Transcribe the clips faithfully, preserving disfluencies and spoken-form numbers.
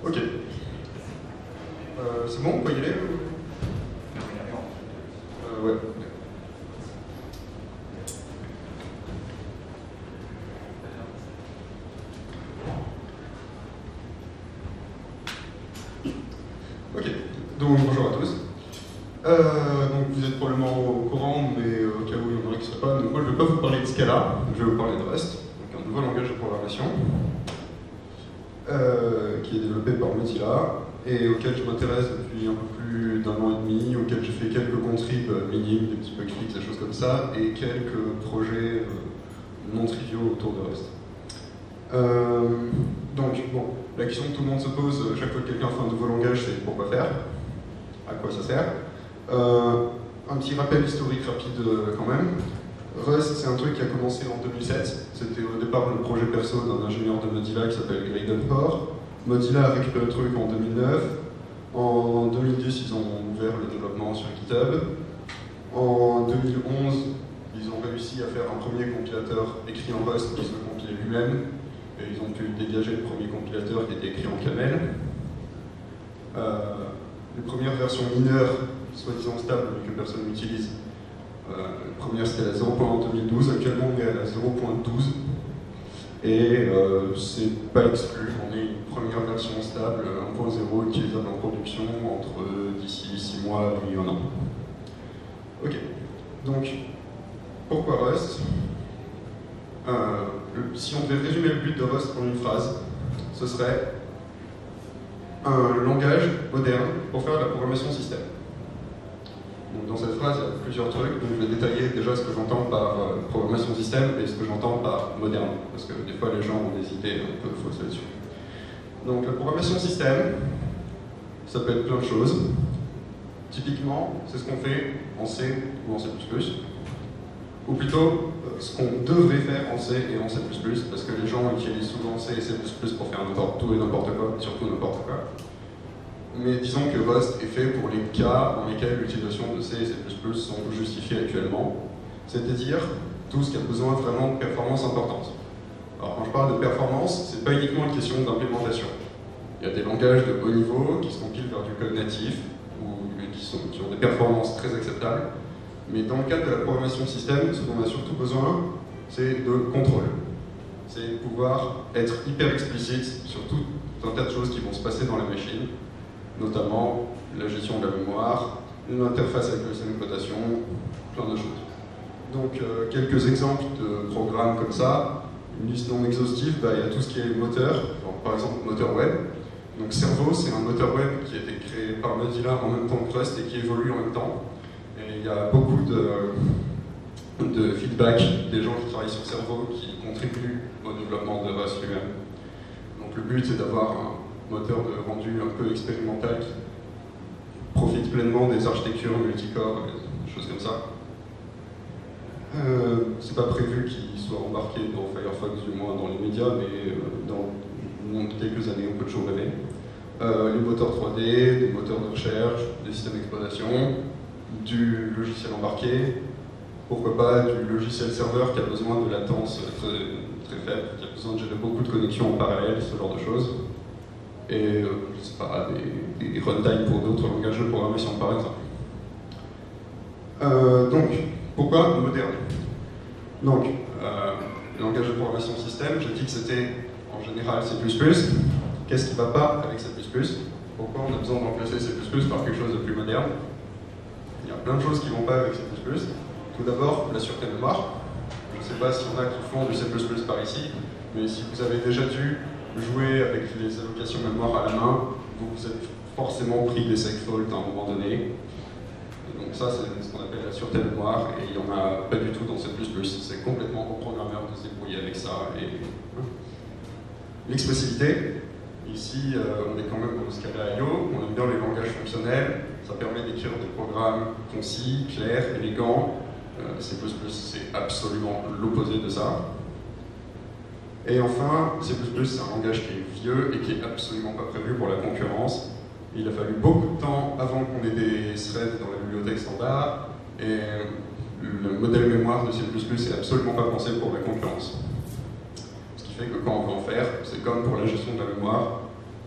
Ok. Euh, c'est bon, on peut y aller euh, Ouais. Ok, donc bonjour à tous. Euh, donc vous êtes probablement au courant, mais au cas où il y en aurait qui ne seraient pas, donc moi je ne vais pas vous parler de Scala, je vais vous parler de Rust, donc un nouveau langage de programmation, euh, qui est développé par Mozilla, et auquel je m'intéresse depuis un peu plus d'un an et demi, auquel j'ai fait quelques contribs minimes, des petits bug fixes, des choses comme ça, et quelques projets euh, non triviaux autour de Rust. Euh, donc, bon, la question que tout le monde se pose chaque fois que quelqu'un fait un nouveau langage, c'est pourquoi faire, à quoi ça sert. Euh, un petit rappel historique rapide euh, quand même. Rust, c'est un truc qui a commencé en deux mille sept. C'était au départ le projet perso d'un ingénieur de Mozilla qui s'appelle Graydon Hoare. Mozilla a récupéré le truc en deux mille neuf. En deux mille dix, ils ont ouvert le développement sur GitHub. En deux mille onze, ils ont réussi à faire un premier compilateur écrit en Rust qui se compilait lui-même. Et ils ont pu dégager le premier compilateur qui était écrit en Camel. Euh, les premières versions mineures, soi-disant stables, mais que personne n'utilise. Euh, la première c'était la zéro point un en deux mille douze, actuellement on est à la zéro point douze. Et euh, c'est pas exclu, on est une première version stable, un point zéro, utilisable en production entre euh, d'ici six mois et un an. Ok, donc pourquoi Rust? euh, le, Si on devait résumer le but de Rust en une phrase, ce serait un langage moderne pour faire de la programmation système. Donc dans cette phrase, il y a plusieurs trucs, donc je vais détailler déjà ce que j'entends par euh, programmation système et ce que j'entends par moderne, parce que des fois les gens ont des idées un peu fausses là-dessus. Donc la programmation système, ça peut être plein de choses. Typiquement, c'est ce qu'on fait en C ou en C plus plus, ou plutôt euh, ce qu'on devrait faire en C et en C plus plus, parce que les gens utilisent souvent C et C plus plus pour faire tout et n'importe quoi, surtout n'importe quoi. Mais disons que Rust est fait pour les cas dans lesquels l'utilisation de C et C plus plus sont justifiées actuellement, c'est-à-dire tout ce qui a besoin vraiment de performance importante. Alors quand je parle de performance, c'est pas uniquement une question d'implémentation. Il y a des langages de haut niveau qui se compilent vers du code natif, ou qui, sont, qui ont des performances très acceptables, mais dans le cadre de la programmation système, ce dont on a surtout besoin, c'est de contrôle. C'est pouvoir être hyper explicite sur tout un tas de choses qui vont se passer dans la machine, notamment la gestion de la mémoire, l'interface avec le système d'exploitation, plein de choses. Donc euh, quelques exemples de programmes comme ça, une liste non exhaustive, bah, il y a tout ce qui est moteur, donc, par exemple moteur web. Donc Servo, c'est un moteur web qui a été créé par Mozilla en même temps que Rust et qui évolue en même temps. Et il y a beaucoup de, de feedback des gens qui travaillent sur Servo qui contribuent au développement de Rust lui-même. Donc le but c'est d'avoir un moteur de rendu un peu expérimental qui profite pleinement des architectures multicore, des choses comme ça. Euh, c'est pas prévu qu'il soit embarqué dans Firefox, du moins dans les médias, mais euh, dans, dans quelques années, on peut toujours rêver. Euh, les moteurs trois D, des moteurs de recherche, des systèmes d'exploitation, du logiciel embarqué, pourquoi pas du logiciel serveur qui a besoin de latence très, très faible, qui a besoin de gérer beaucoup de connexions en parallèle, ce genre de choses. Et, euh, je sais pas, des, des runtime pour d'autres langages de programmation, par exemple. Euh, donc, pourquoi moderne? Donc, euh, le langage de programmation système, j'ai dit que c'était en général C plus plus. Qu'est-ce qui ne va pas avec C plus plus? Pourquoi on a besoin de remplacer C plus plus par quelque chose de plus moderne? Il y a plein de choses qui ne vont pas avec C plus plus. Tout d'abord, la sûreté mémoire. Je ne sais pas s'il y en a qui font du C plus plus par ici, mais si vous avez déjà dû jouer avec les allocations mémoire à la main, vous vous êtes forcément pris des segfaults à un moment donné. Donc ça, c'est ce qu'on appelle la sûreté mémoire, et il n'y en a pas du tout dans C plus plus. C'est complètement aux programmeurs de se débrouiller avec ça. Et l'expressivité, ici, euh, on est quand même dans le Scala I O, on aime bien les langages fonctionnels, ça permet d'écrire des programmes concis, clairs, élégants. Euh, C plus plus, c'est absolument l'opposé de ça. Et enfin, C plus plus, c'est un langage qui est vieux et qui est absolument pas prévu pour la concurrence. Il a fallu beaucoup de temps avant qu'on ait des threads dans la bibliothèque standard, et le modèle mémoire de C plus plus n'est absolument pas pensé pour la concurrence. Ce qui fait que quand on veut en faire, c'est comme pour la gestion de la mémoire,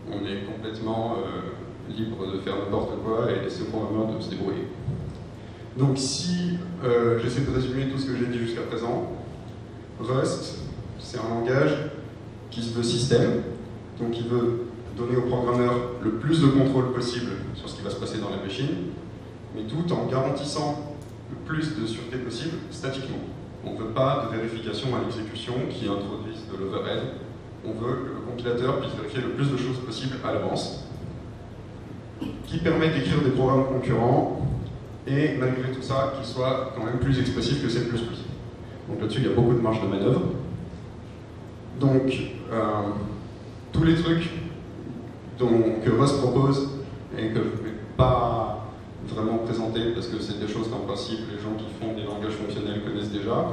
on est complètement euh, libre de faire n'importe quoi et laisser au programmeur de se débrouiller. Donc si euh, j'essaie de résumer tout ce que j'ai dit jusqu'à présent, Rust, c'est un langage qui se veut système, donc il veut donner au programmeur le plus de contrôle possible sur ce qui va se passer dans la machine, mais tout en garantissant le plus de sûreté possible statiquement. On ne veut pas de vérification à l'exécution qui introduise de l'overhead. On veut que le compilateur puisse vérifier le plus de choses possible à l'avance, qui permet d'écrire des programmes concurrents et malgré tout ça, qui soit quand même plus expressif que C plus plus. Donc là-dessus, il y a beaucoup de marge de manœuvre. Donc, euh, tous les trucs dont, que Rust propose et que je ne vais pas vraiment présenter parce que c'est des choses qu'en principe les gens qui font des langages fonctionnels connaissent déjà.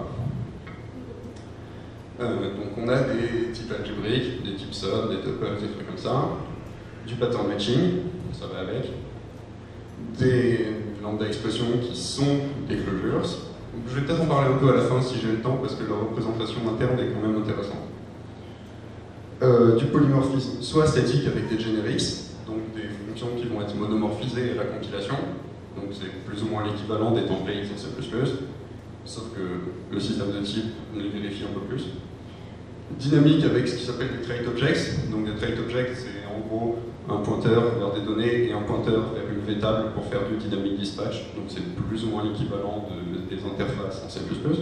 Euh, donc on a des types algébriques, des types sub, des tuples, des trucs comme ça, du pattern matching, ça va avec, des lambda expressions qui sont des closures. Je vais peut-être en parler un peu à la fin si j'ai le temps parce que la représentation interne est quand même intéressante. Euh, du polymorphisme, soit statique avec des generics, donc des fonctions qui vont être monomorphisées à la compilation, donc c'est plus ou moins l'équivalent des templates en C plus plus, sauf que le système de type les vérifie un peu plus. Dynamique avec ce qui s'appelle des trait objects, donc des trait objects c'est en gros un pointeur vers des données et un pointeur vers une V-table pour faire du dynamic dispatch, donc c'est plus ou moins l'équivalent de, des interfaces en C plus plus.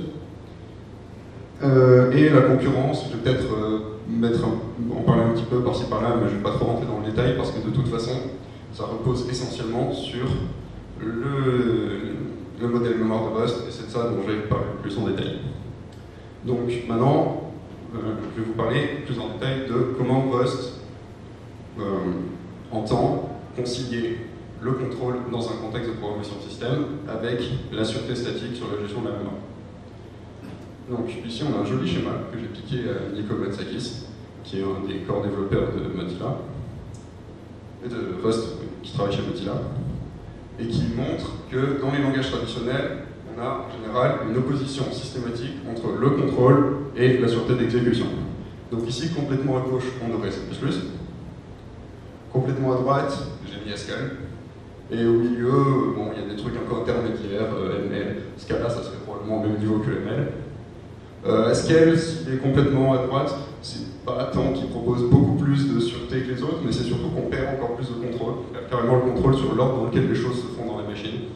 Euh, et la concurrence, je vais peut-être euh, mettre un, en parler un petit peu par-ci par-là, mais je ne vais pas trop rentrer dans le détail parce que de toute façon, ça repose essentiellement sur le, le modèle mémoire de Rust, et c'est de ça dont je vais parler plus en détail. Donc maintenant, euh, je vais vous parler plus en détail de comment Rust euh, entend concilier le contrôle dans un contexte de programmation système avec la sûreté statique sur la gestion de la mémoire. Donc ici on a un joli schéma que j'ai piqué à Nico Matsakis, qui est un des corps développeurs de Mozilla, et de Rust, qui travaille chez Mozilla, et qui montre que dans les langages traditionnels, on a en général une opposition systématique entre le contrôle et la sûreté d'exécution. Donc ici, complètement à gauche, on aurait C plus plus, complètement à droite, j'ai mis Haskell, et au milieu, bon, il y a des trucs un peu intermédiaires, euh, M L, Scala, ça serait probablement au même niveau que M L. Euh, Haskell, s'il est complètement à droite, c'est pas tant qu'il propose beaucoup plus de sûreté que les autres, mais c'est surtout qu'on perd encore plus de contrôle. On perd carrément le contrôle sur l'ordre dans lequel les choses se font dans la machine.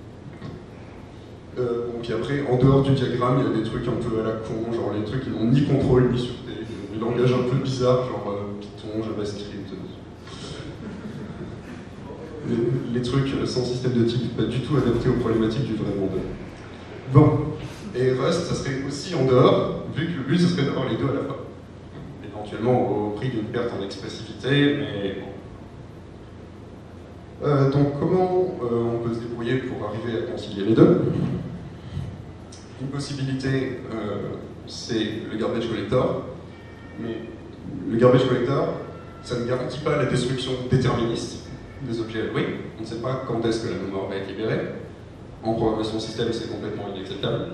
Euh, bon, puis après, en dehors du diagramme, il y a des trucs un peu à la con, genre les trucs qui n'ont ni contrôle ni sûreté, des langages un peu bizarres, genre euh, Python, JavaScript. Les, les trucs sans système de type, pas du tout adaptés aux problématiques du vrai monde. Bon. Et Rust, ça serait aussi en dehors, vu que le but, ce serait d'avoir les deux à la fois. Éventuellement au prix d'une perte en expressivité, mais bon. Euh, donc comment euh, on peut se débrouiller pour arriver à concilier les deux? Une possibilité, euh, c'est le garbage collector, mais le garbage collector, ça ne garantit pas la destruction déterministe des objets alloués. On ne sait pas quand est-ce que la mémoire va être libérée. En programmation système, c'est complètement inacceptable.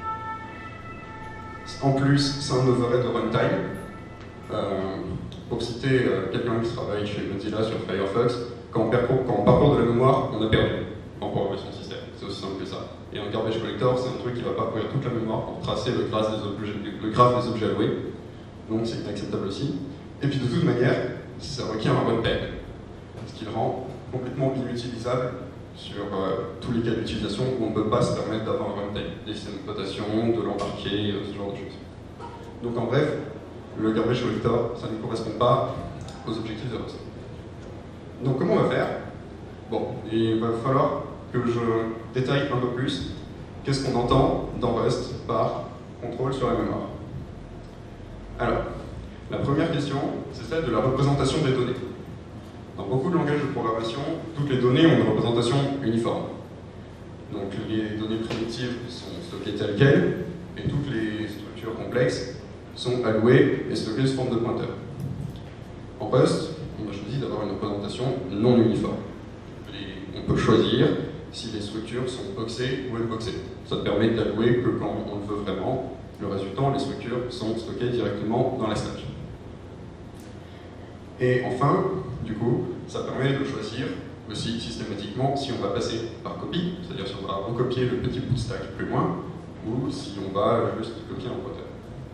En plus, c'est un overhead de runtime. Euh, pour citer euh, quelqu'un qui travaille chez Mozilla sur Firefox, quand on, parcourt, quand on parcourt de la mémoire, on a perdu en programmation système. C'est aussi simple que ça. Et un garbage collector, c'est un truc qui va parcourir toute la mémoire pour tracer le graphe des objets, le graphe des objets alloués. Donc c'est inacceptable aussi. Et puis de toute manière, ça requiert un runtime, ce qui le rend complètement inutilisable sur euh, tous les cas d'utilisation où on ne peut pas se permettre d'avoir un runtime, des systèmes d'exploitation, de l'embarquer, euh, ce genre de choses. Donc en bref, le garbage collector, ça ne correspond pas aux objectifs de Rust. Donc comment on va faire? Bon, il va falloir que je détaille un peu plus qu'est-ce qu'on entend dans Rust par contrôle sur la mémoire. Alors, la première question, c'est celle de la représentation des données. Dans beaucoup de langages de programmation, toutes les données ont une représentation uniforme. Donc les données primitives sont stockées telles quelles, et toutes les structures complexes sont allouées et stockées sous forme de pointeurs. En Rust, on a choisi d'avoir une représentation non uniforme. Et on peut choisir si les structures sont boxées ou unboxées. Ça permet d'allouer que quand on le veut vraiment. Le résultat, les structures sont stockées directement dans la stack. Et enfin, du coup, ça permet de choisir aussi systématiquement si on va passer par copie, c'est-à-dire si on va recopier le petit bout de stack plus loin, ou si on va juste copier un pointeur.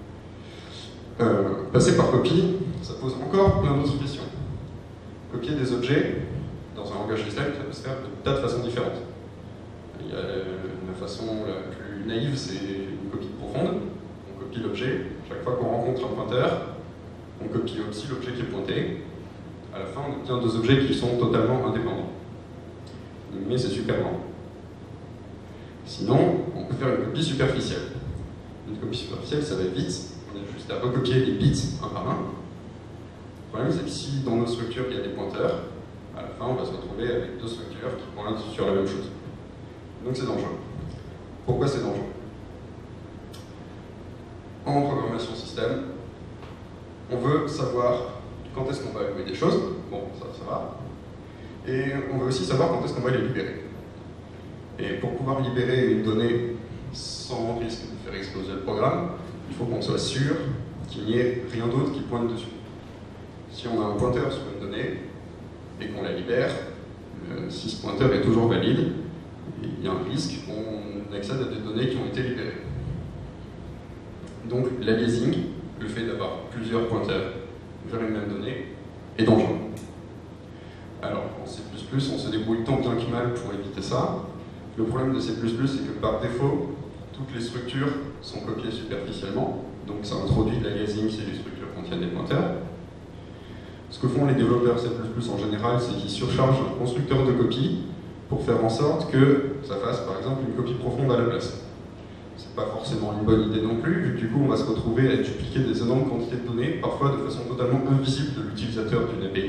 Euh, passer par copie, ça pose encore plein d'autres questions. Copier des objets dans un langage système, ça peut se faire de tas de façons différentes. Il y a la façon la plus naïve, c'est une copie profonde. On copie l'objet. Chaque fois qu'on rencontre un pointeur, on copie aussi l'objet qui est pointé. À la fin, on obtient deux objets qui sont totalement indépendants. Mais c'est super lent. Sinon, on peut faire une copie superficielle. Une copie superficielle, ça va vite. On a juste à recopier les bits un par un. Le problème, c'est que si dans nos structures, il y a des pointeurs, à la fin, on va se retrouver avec deux structures qui pointent sur la même chose. Donc c'est dangereux. Pourquoi c'est dangereux? En programmation système, on veut savoir quand est-ce qu'on va allouer des choses. Bon, ça, ça va. Et on veut aussi savoir quand est-ce qu'on va les libérer. Et pour pouvoir libérer une donnée sans risque de faire exploser le programme, il faut qu'on soit sûr qu'il n'y ait rien d'autre qui pointe dessus. Si on a un pointeur sur une donnée et qu'on la libère, euh, si ce pointeur est toujours valide, il y a un risque qu'on accède à des données qui ont été libérées. Donc l'aliasing, le fait d'avoir plusieurs pointeurs vers une même donnée, est dangereux. Alors en C plus plus, on se débrouille tant bien que mal pour éviter ça. Le problème de C plus plus, c'est que par défaut, toutes les structures sont copiées superficiellement, donc ça introduit de l'aliasing si les structures contiennent des pointeurs. Ce que font les développeurs C plus plus en général, c'est qu'ils surchargent un constructeur de copies pour faire en sorte que ça fasse par exemple une copie profonde à la place. C'est pas forcément une bonne idée non plus, vu que du coup on va se retrouver à dupliquer des énormes quantités de données, parfois de façon totalement invisible de l'utilisateur d'une A P I.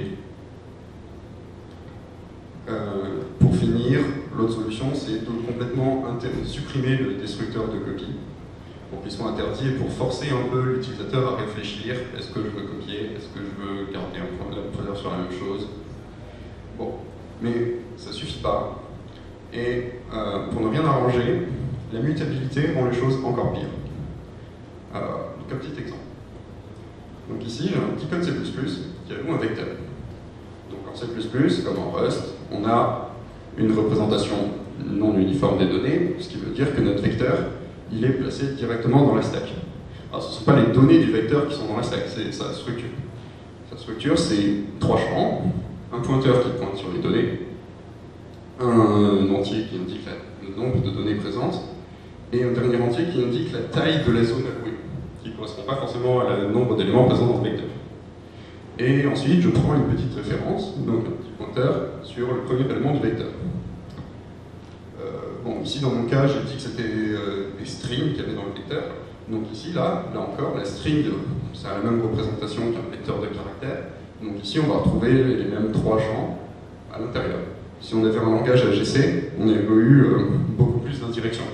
Euh, pour finir, l'autre solution, c'est de complètement supprimer le destructeur de copies pour qu'il soit interdit et pour forcer un peu l'utilisateur à réfléchir. Est-ce que je veux copier? Est-ce que je veux garder un pointeur sur la même chose? Bon, mais ça suffit pas. Et euh, pour ne rien arranger, la mutabilité rend les choses encore pires. Euh, donc un petit exemple. Donc ici, j'ai un petit code C plus plus qui alloue un vecteur. Donc en C plus plus, comme en Rust, on a une représentation non uniforme des données, ce qui veut dire que notre vecteur, il est placé directement dans la stack. Alors ce ne sont pas les données du vecteur qui sont dans la stack, c'est sa structure. Sa structure, c'est trois champs, un pointeur qui pointe sur les données, un entier qui indique le nombre de données présentes, et un dernier entier qui indique la taille de la zone allouée, qui ne correspond pas forcément au nombre d'éléments présents dans le vecteur. Et ensuite, je prends une petite référence, donc un petit pointeur, sur le premier élément du vecteur. Euh, bon, ici, dans mon cas, j'ai dit que c'était euh, des strings qu'il y avait dans le vecteur. Donc ici, là, là encore, la string, ça a la même représentation qu'un vecteur de caractères. Donc ici, on va retrouver les mêmes trois champs à l'intérieur. Si on avait un langage A G C, on aurait eu euh, beaucoup plus d'indirections.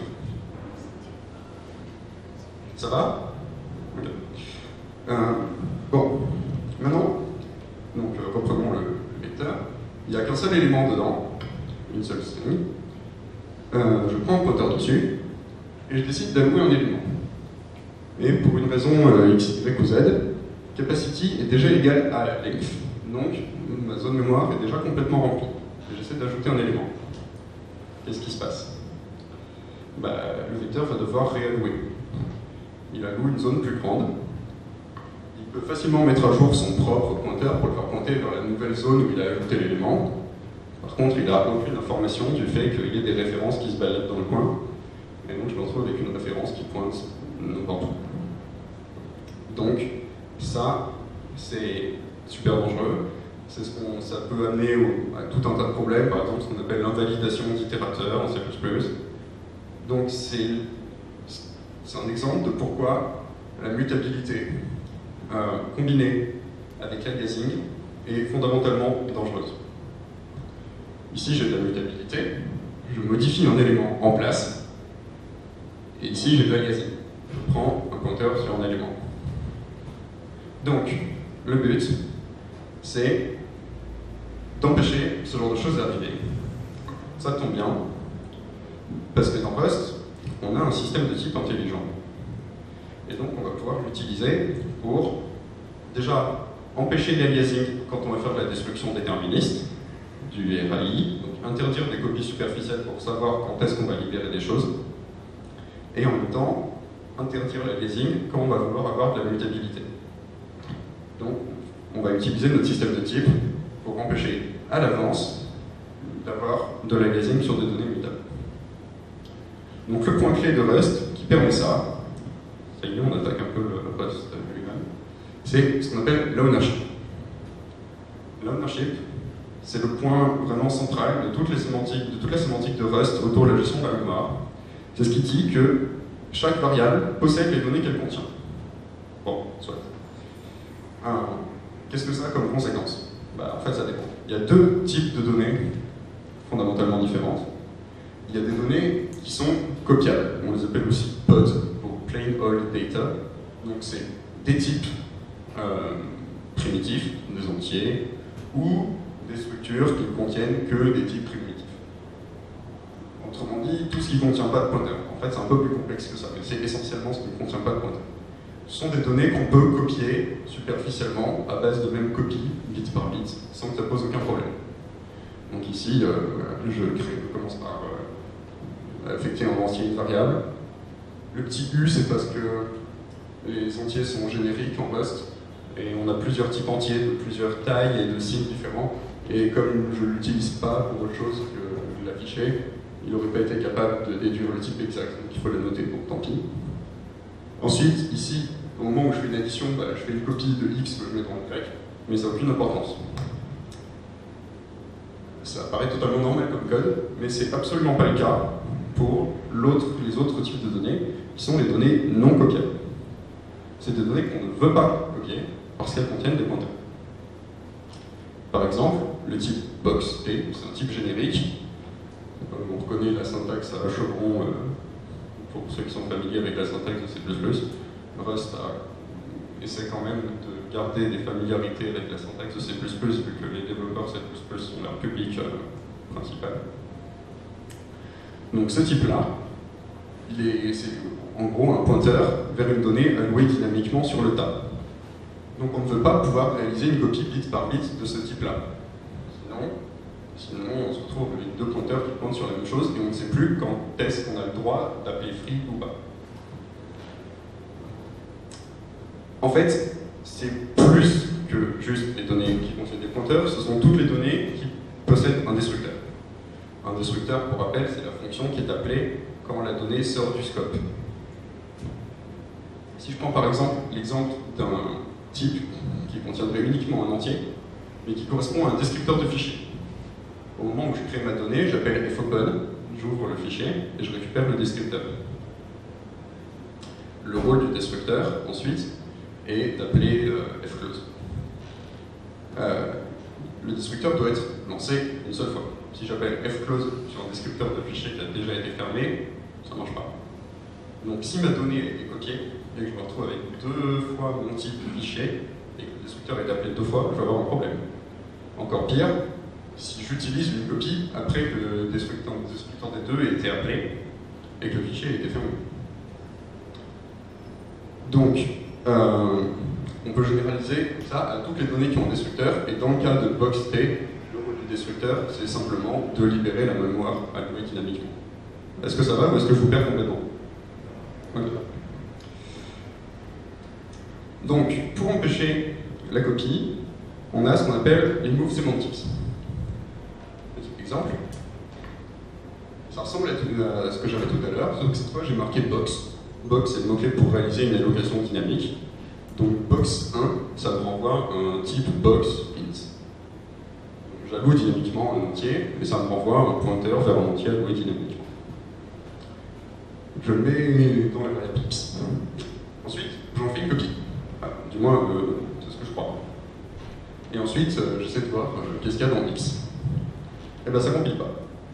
Ça va? Okay. euh, Bon. Maintenant, donc, euh, reprenons le, le vecteur. Il n'y a qu'un seul élément dedans, une seule string. Euh, je prends un pointeur dessus, et je décide d'allouer un élément. Et pour une raison euh, x, y ou z, capacity est déjà égal à length. Donc, ma zone mémoire est déjà complètement remplie. Et j'essaie d'ajouter un élément. Qu'est-ce qui se passe? Bah, le vecteur va devoir réallouer. Il alloue une zone plus grande. Il peut facilement mettre à jour son propre pointeur pour le faire pointer vers la nouvelle zone où il a ajouté l'élément. Par contre, il n'a aucune information du fait qu'il y ait des références qui se baladent dans le coin. Et donc, je me retrouve avec une référence qui pointe n'importe où. Donc, ça, c'est super dangereux. C'est ce qu'on, ça peut amener au, à tout un tas de problèmes, par exemple ce qu'on appelle l'invalidation d'itérateurs en C plus plus. Donc, c'est, c'est un exemple de pourquoi la mutabilité Euh, combinée avec l'aliasing est fondamentalement dangereuse. Ici, j'ai de la mutabilité, je modifie un élément en place, et ici, j'ai de l'aliasing. Je prends un pointeur sur un élément. Donc, le but, c'est d'empêcher ce genre de choses d'arriver. Ça tombe bien, parce que dans Rust, on a un système de type intelligent. Et donc, on va pouvoir l'utiliser pour, déjà, empêcher l'aliasing quand on va faire de la destruction déterministe, du R A I, donc interdire des copies superficielles pour savoir quand est-ce qu'on va libérer des choses, et en même temps, interdire l'aliasing quand on va vouloir avoir de la mutabilité. Donc, on va utiliser notre système de type pour empêcher à l'avance d'avoir de l'aliasing sur des données mutables. Donc le point clé de Rust qui permet ça, ça y est, on attaque un peu le Rust lui-même, c'est ce qu'on appelle l'ownership. L'ownership, c'est le point vraiment central de, toutes les sémantiques, de toute la sémantique de Rust autour de la gestion de la mémoire. C'est ce qui dit que chaque variable possède les données qu'elle contient. Bon, soit. Qu'est-ce que ça a comme conséquence? Bah, en fait, ça dépend. Il y a deux types de données fondamentalement différentes. Il y a des données qui sont copiables, on les appelle aussi P O D, pour Plain Old Data. Donc c'est des types euh, primitifs, des entiers, ou des structures qui ne contiennent que des types primitifs. Autrement dit, tout ce qui ne contient pas de pointeur. En fait, c'est un peu plus complexe que ça, mais c'est essentiellement ce qui ne contient pas de pointeur. Ce sont des données qu'on peut copier superficiellement à base de même copie, bit par bit, sans que ça pose aucun problème. Donc ici, euh, je, crée, je commence par euh, affecter un entier une variable. Le petit U, c'est parce que les entiers sont génériques en Rust, et on a plusieurs types entiers de plusieurs tailles et de signes différents. Et comme je ne l'utilise pas pour autre chose que l'afficher, il n'aurait pas été capable de déduire le type exact, donc il faut le noter, donc tant pis. Ensuite, ici, au moment où je fais une addition, bah, je fais une copie de X que je mets dans le grec, mais ça n'a aucune importance. Ça paraît totalement normal comme code, mais c'est absolument pas le cas pour les autres types de données, qui sont les données non copiables. C'est des données qu'on ne veut pas copier, parce qu'elles contiennent des pointeurs. Par exemple, le type box P, c'est un type générique. On reconnaît la syntaxe à chevron, euh, pour ceux qui sont familiers avec la syntaxe de C plus plus. Rust a, essaie quand même de garder des familiarités avec la syntaxe de C plus plus, vu que les développeurs C plus plus sont leur public euh, principal. Donc ce type-là, c'est en gros un pointeur vers une donnée allouée dynamiquement sur le tas. Donc on ne veut pas pouvoir réaliser une copie bit par bit de ce type-là. Sinon, sinon, on se retrouve avec deux pointeurs qui pointent sur la même chose et on ne sait plus quand est-ce qu'on a le droit d'appeler free ou pas. En fait, c'est plus que juste les données qui contiennent des pointeurs, ce sont toutes les données qui possèdent un destructeur. Un destructeur, pour rappel, c'est la fonction qui est appelée quand la donnée sort du scope. Si je prends par exemple l'exemple d'un type qui contiendrait uniquement un entier, mais qui correspond à un descripteur de fichier. Au moment où je crée ma donnée, j'appelle fopen, j'ouvre le fichier et je récupère le descripteur. Le rôle du destructeur, ensuite, est d'appeler euh, fclose. Euh, le destructeur doit être lancé une seule fois. Si j'appelle fclose sur un descripteur de fichier qui a déjà été fermé, ça ne marche pas. Donc si ma donnée a été copiée, et que je me retrouve avec deux fois mon type de fichier, et que le destructeur est appelé deux fois, je vais avoir un problème. Encore pire, si j'utilise une copie après que le destructeur, le destructeur des deux ait été appelé, et que le fichier ait été fermé. Donc, euh, on peut généraliser ça à toutes les données qui ont un destructeur, et dans le cas de box T, le rôle du destructeur, c'est simplement de libérer la mémoire allouée dynamiquement. Est-ce que ça va ou est-ce que je vous perds complètement? Okay. Donc, pour empêcher la copie, on a ce qu'on appelle les move semantics. Petit exemple. Ça ressemble à ce que j'avais tout à l'heure, sauf que cette fois j'ai marqué box. Box est le mot-clé pour réaliser une allocation dynamique. Donc box un, ça me renvoie un type box int. J'alloue dynamiquement un entier, et ça me renvoie un pointeur vers un entier alloué dynamiquement. Je le mets dans la variable x. Ensuite, j'en fais une copie. Enfin, du moins, euh, c'est ce que je crois. Et ensuite, euh, j'essaie de voir euh, qu'est-ce qu'il y a dans x. Et bien, ça ne compile pas.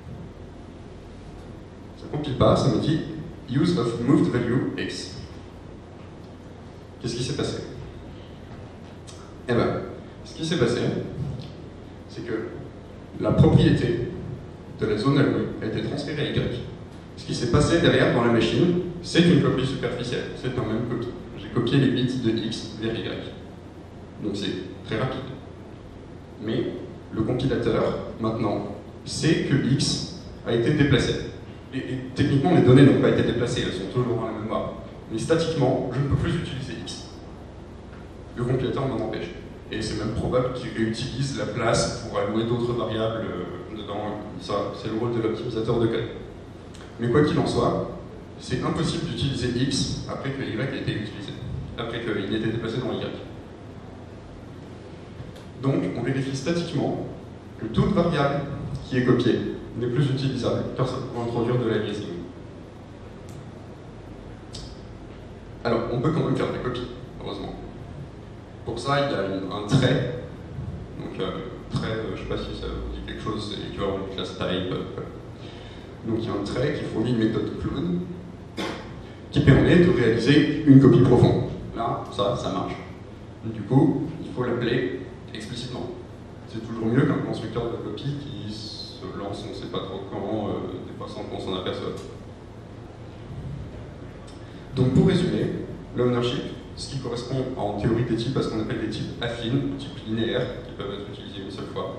Ça ne compile pas, ça me dit use of moved value x. Qu'est-ce qui s'est passé? Eh bien, ce qui s'est passé, c'est que la propriété de la zone allouée a été transférée à y. Ce qui s'est passé derrière dans la machine, c'est une copie superficielle, c'est un même copie. J'ai copié les bits de x vers y. Donc c'est très rapide. Mais le compilateur, maintenant, sait que X a été déplacé. Et, et techniquement, les données n'ont pas été déplacées, elles sont toujours dans la mémoire. Mais statiquement, je ne peux plus utiliser X. Le compilateur m'en empêche. Et c'est même probable qu'il réutilise la place pour allouer d'autres variables euh, dedans. Ça, c'est le rôle de l'optimisateur de code. Mais quoi qu'il en soit, c'est impossible d'utiliser X après que Y a été utilisé, après qu'il ait été déplacé dans Y. Donc, on vérifie statiquement que toute variable qui est copiée n'est plus utilisable, car ça peut introduire de l'aliasing. Alors, on peut quand même faire des copies, heureusement. Pour ça, il y a une, un trait. Donc, euh, trait, euh, je ne sais pas si ça vous dit quelque chose, c'est l'équivalent d'une classe type. Euh, donc, il y a un trait qui fournit une méthode clone qui permet de réaliser une copie profonde. Là, ça, ça marche. Du coup, il faut l'appeler explicitement. C'est toujours mieux qu'un constructeur de copie qui se lance, on ne sait pas trop quand, euh, des fois sans qu'on s'en aperçoive. Donc pour résumer, l'ownership, ce qui correspond en théorie des types à ce qu'on appelle des types affines, des types linéaires, qui peuvent être utilisés une seule fois,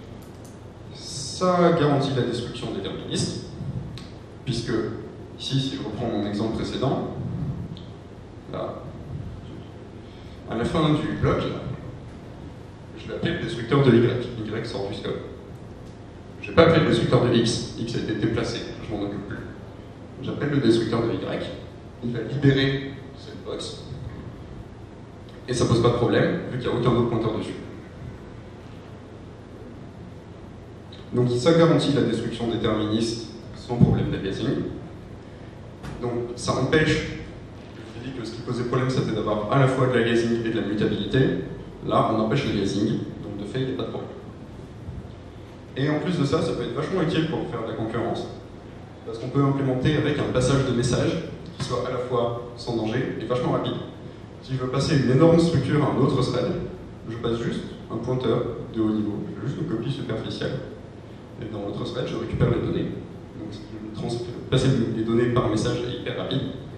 ça garantit la destruction déterministe, puisque ici, si je reprends mon exemple précédent, là, à la fin du bloc, là, je vais appeler le destructeur de Y. Y sort du scope. Je ne vais pas appeler le destructeur de X. X a été déplacé, je m'en occupe plus. J'appelle le destructeur de Y. Il va libérer cette box. Et ça pose pas de problème, vu qu'il n'y a aucun autre pointeur dessus. Donc ça garantit la destruction déterministe sans problème d'aliasing. Donc ça empêche, je vous ai dit que ce qui posait problème c'était d'avoir à la fois de l'aliasing et de la mutabilité. Là on empêche l'aliasing, donc de fait il n'y a pas de problème. Et en plus de ça, ça peut être vachement utile pour faire de la concurrence, parce qu'on peut implémenter avec un passage de message qui soit à la fois sans danger et vachement rapide. Si je veux passer une énorme structure à un autre thread, je passe juste un pointeur de haut niveau, je fais juste une copie superficielle. Et dans l'autre thread, je récupère les données. Donc passer les données par message est hyper rapide.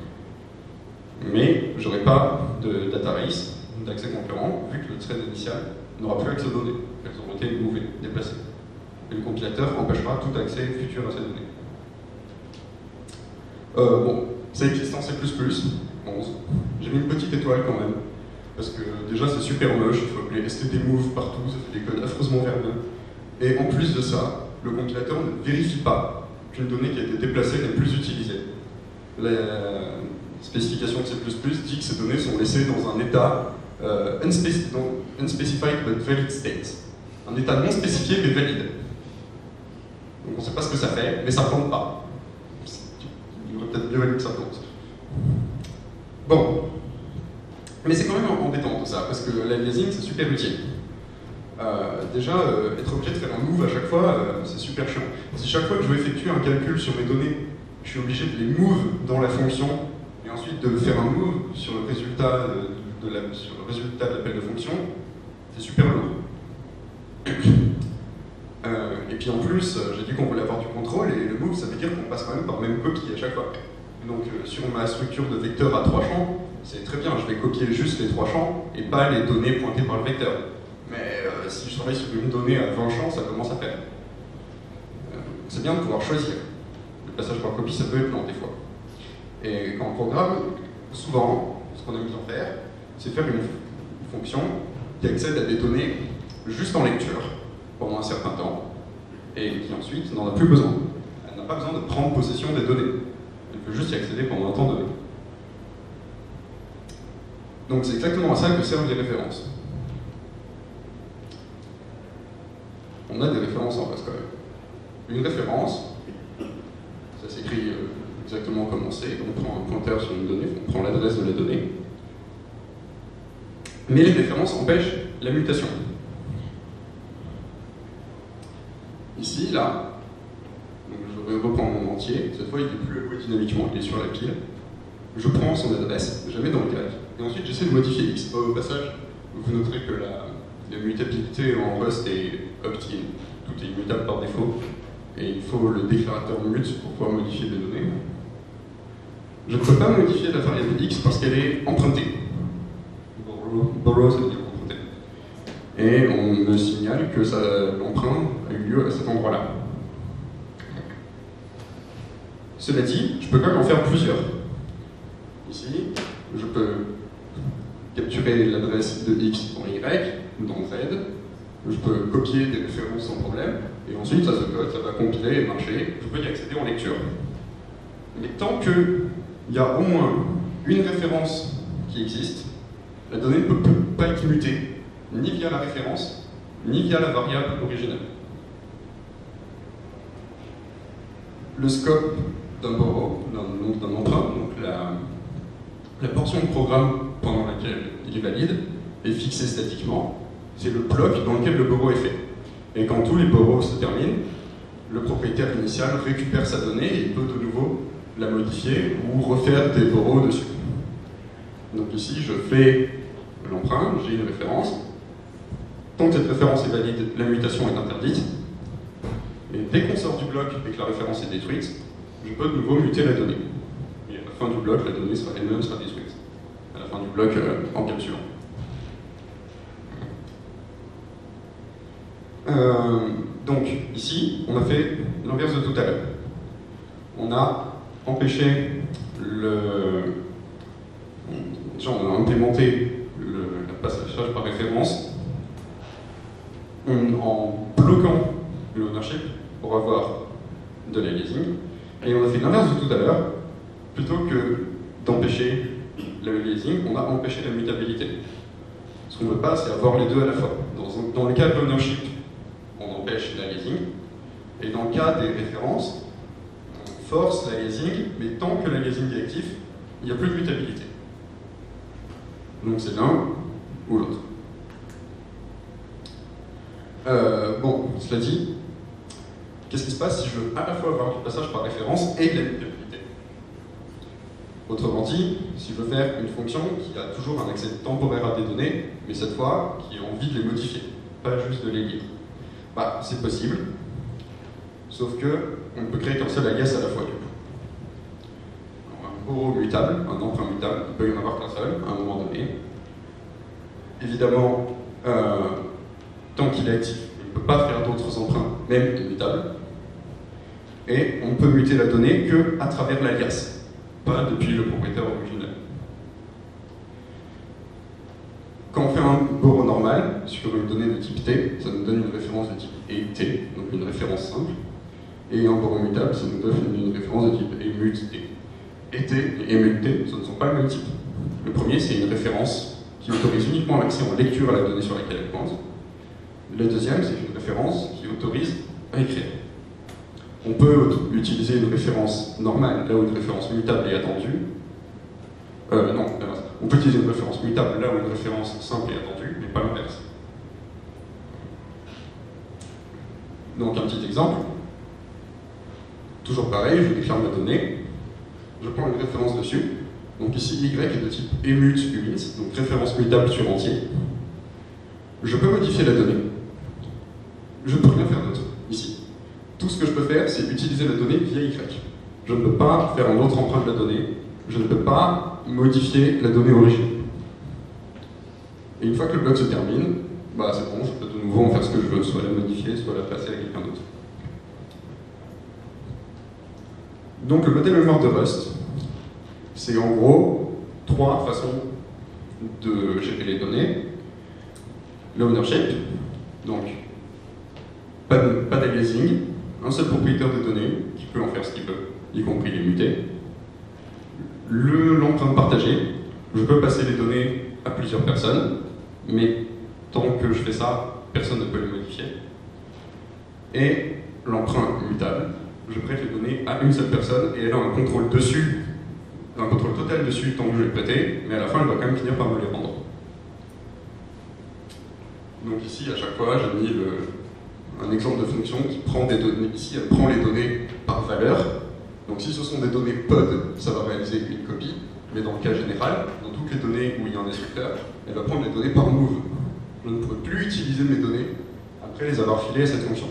Mais je n'aurai pas de data race, d'accès concurrent, vu que le thread initial n'aura plus accès aux données. Elles auront été mouvées, déplacées. Et le compilateur empêchera tout accès futur à ces données. Euh, bon, ça existe en C plus plus, onze. J'ai mis une petite étoile quand même, parce que déjà c'est super moche, il faut appeler stdmove partout, ça fait des codes affreusement verbeux. Et en plus de ça, le compilateur ne vérifie pas qu'une donnée qui a été déplacée n'est plus utilisée. La spécification de C plus plus dit que ces données sont laissées dans un état euh, unspeci unspecified but valid state. Un état non spécifié mais valide. Donc on ne sait pas ce que ça fait, mais ça ne plante pas. Il aurait peut-être mieux valu que ça plante. Bon. Mais c'est quand même embêtant tout ça, parce que l'aliasing c'est super utile. Euh, déjà, euh, être obligé de faire un move à chaque fois, euh, c'est super chiant. Si chaque fois que je veux effectuer un calcul sur mes données, je suis obligé de les move dans la fonction, et ensuite de faire un move sur le résultat de, de la, sur le résultat de l'appel de fonction, c'est super lourd. Euh, et puis en plus, euh, j'ai dit qu'on voulait avoir du contrôle, et le move, ça veut dire qu'on passe quand même par même copie à chaque fois. Donc euh, sur ma structure de vecteur à trois champs, c'est très bien, je vais copier juste les trois champs, et pas les données pointées par le vecteur. Mais euh, si je travaille sur une donnée à vingt champs, ça commence à faire. Euh, c'est bien de pouvoir choisir. Le passage par copie, ça peut être lent des fois. Et quand on programme, souvent, ce qu'on aime bien faire, c'est faire une, une fonction qui accède à des données juste en lecture, pendant un certain temps, et qui ensuite n'en a plus besoin. Elle n'a pas besoin de prendre possession des données. Elle peut juste y accéder pendant un temps donné. Donc c'est exactement à ça que servent les références. On a des références en face quand même. Une référence, ça s'écrit exactement comme on sait, on prend un pointeur sur une donnée, on prend l'adresse de la donnée. Mais les références empêchent la mutation. Ici, là, donc je vais reprendre mon entier, cette fois il n'est plus alloué dynamiquement, il est sur la pile. Je prends son adresse, je la mets dans le grec, et ensuite j'essaie de modifier X. Au passage, vous noterez que la, la mutabilité en Rust est opt-in, tout est immutable par défaut, et il faut le déclarateur mute pour pouvoir modifier les données. Je ne peux pas modifier la variable X parce qu'elle est empruntée. Borrow, borrow ça veut dire emprunter. et on me signale que l'emprunt a eu lieu à cet endroit-là. Cela dit, je peux quand même en faire plusieurs. Ici, je peux capturer l'adresse de X dans Y, dans Z, je peux copier des références sans problème, et ensuite ça se code, ça va compiler et marcher, je peux y accéder en lecture. Mais tant qu'il y a au moins une référence qui existe, la donnée ne peut pas être mutée, ni via la référence, ni via la variable originale. Le scope d'un borrow, d'un emprunt, donc la, la portion de programme pendant laquelle il est valide, est fixée statiquement. C'est le bloc dans lequel le borrow est fait. Et quand tous les borrows se terminent, le propriétaire initial récupère sa donnée et il peut de nouveau la modifier ou refaire des borrows dessus. Donc ici, je fais l'emprunt, j'ai une référence. Tant que cette référence est valide, la mutation est interdite. Et dès qu'on sort du bloc et que la référence est détruite, je peux de nouveau muter la donnée. Et à la fin du bloc, la donnée sera elle-même sera détruite. À la fin du bloc euh, encapsulant. Euh, donc, ici, on a fait l'inverse de tout à l'heure. On a empêché le... Déjà, on a implémenté le, le passage par référence on, en bloquant le ownership pour avoir de l'aliasing. Et on a fait l'inverse de tout à l'heure. Plutôt que d'empêcher l'aliasing, on a empêché la mutabilité. Ce qu'on ne veut pas, c'est avoir les deux à la fois. Dans, dans le cas de l'ownership, on empêche l'aliasing. Et dans le cas des références, on force l'aliasing, mais tant que l'aliasing est actif, il n'y a plus de mutabilité. Donc c'est l'un ou l'autre. Euh, bon, cela dit, qu'est-ce qui se passe si je veux à la fois avoir du passage par référence et de la mutabilité? Autrement dit, si je veux faire une fonction qui a toujours un accès temporaire à des données, mais cette fois qui a envie de les modifier, pas juste de les lire. Bah, c'est possible, sauf que on ne peut créer qu'un seul alias à la fois du coup. Alors, un borrow mutable, un emprunt mutable, il peut y en avoir qu'un seul à un moment donné. Évidemment, euh, tant qu'il est actif, il ne peut pas faire d'autres emprunts, même immutables. Et on ne peut muter la donnée qu'à travers l'alias, pas depuis le propriétaire original. Quand on fait un borrow normal sur une donnée de type T, ça nous donne une référence de type E T, donc une référence simple. Et un borrow mutable, ça nous donne une référence de type emut T. E T et emut T, ce ne sont pas le même type. Le premier, c'est une référence qui autorise uniquement l'accès en lecture à la donnée sur laquelle elle pointe. Le deuxième, c'est une référence qui autorise à écrire. On peut utiliser une référence normale là où une référence mutable est attendue. Euh, non, on peut utiliser une référence mutable là où une référence simple est attendue, mais pas l'inverse. Donc un petit exemple. Toujours pareil, je déclare ma donnée, je prends une référence dessus. Donc ici, Y est de type emut uint, donc référence mutable sur entier. Je peux modifier la donnée. Je ne peux rien faire d'autre, ici. Tout ce que je peux faire, c'est utiliser la donnée via Y. Je ne peux pas faire un autre emprunt de la donnée. Je ne peux pas modifier la donnée originelle. Et une fois que le bloc se termine, bah c'est bon, je peux de nouveau en faire ce que je veux, soit la modifier, soit la passer à quelqu'un d'autre. Donc le modèle mémoire de Rust, c'est en gros trois façons de gérer les données. L'ownership, donc pas d'aliasing, un seul propriétaire de données qui peut en faire ce qu'il veut, y compris les muter. L'empreinte partagée, je peux passer les données à plusieurs personnes, mais tant que je fais ça, personne ne peut les modifier. Et l'emprunt mutable, je prête les données à une seule personne et elle a un contrôle dessus, un contrôle total dessus tant que je vais prêter, mais à la fin elle va quand même finir par me les rendre. Donc ici, à chaque fois, j'ai mis le, un exemple de fonction qui prend des données. Ici, elle prend les données par valeur. Donc si ce sont des données pod, ça va réaliser une copie. Mais dans le cas général, dans toutes les données où il y a un destructeur, elle va prendre les données par move. Je ne pourrai plus utiliser mes données après les avoir filées à cette fonction.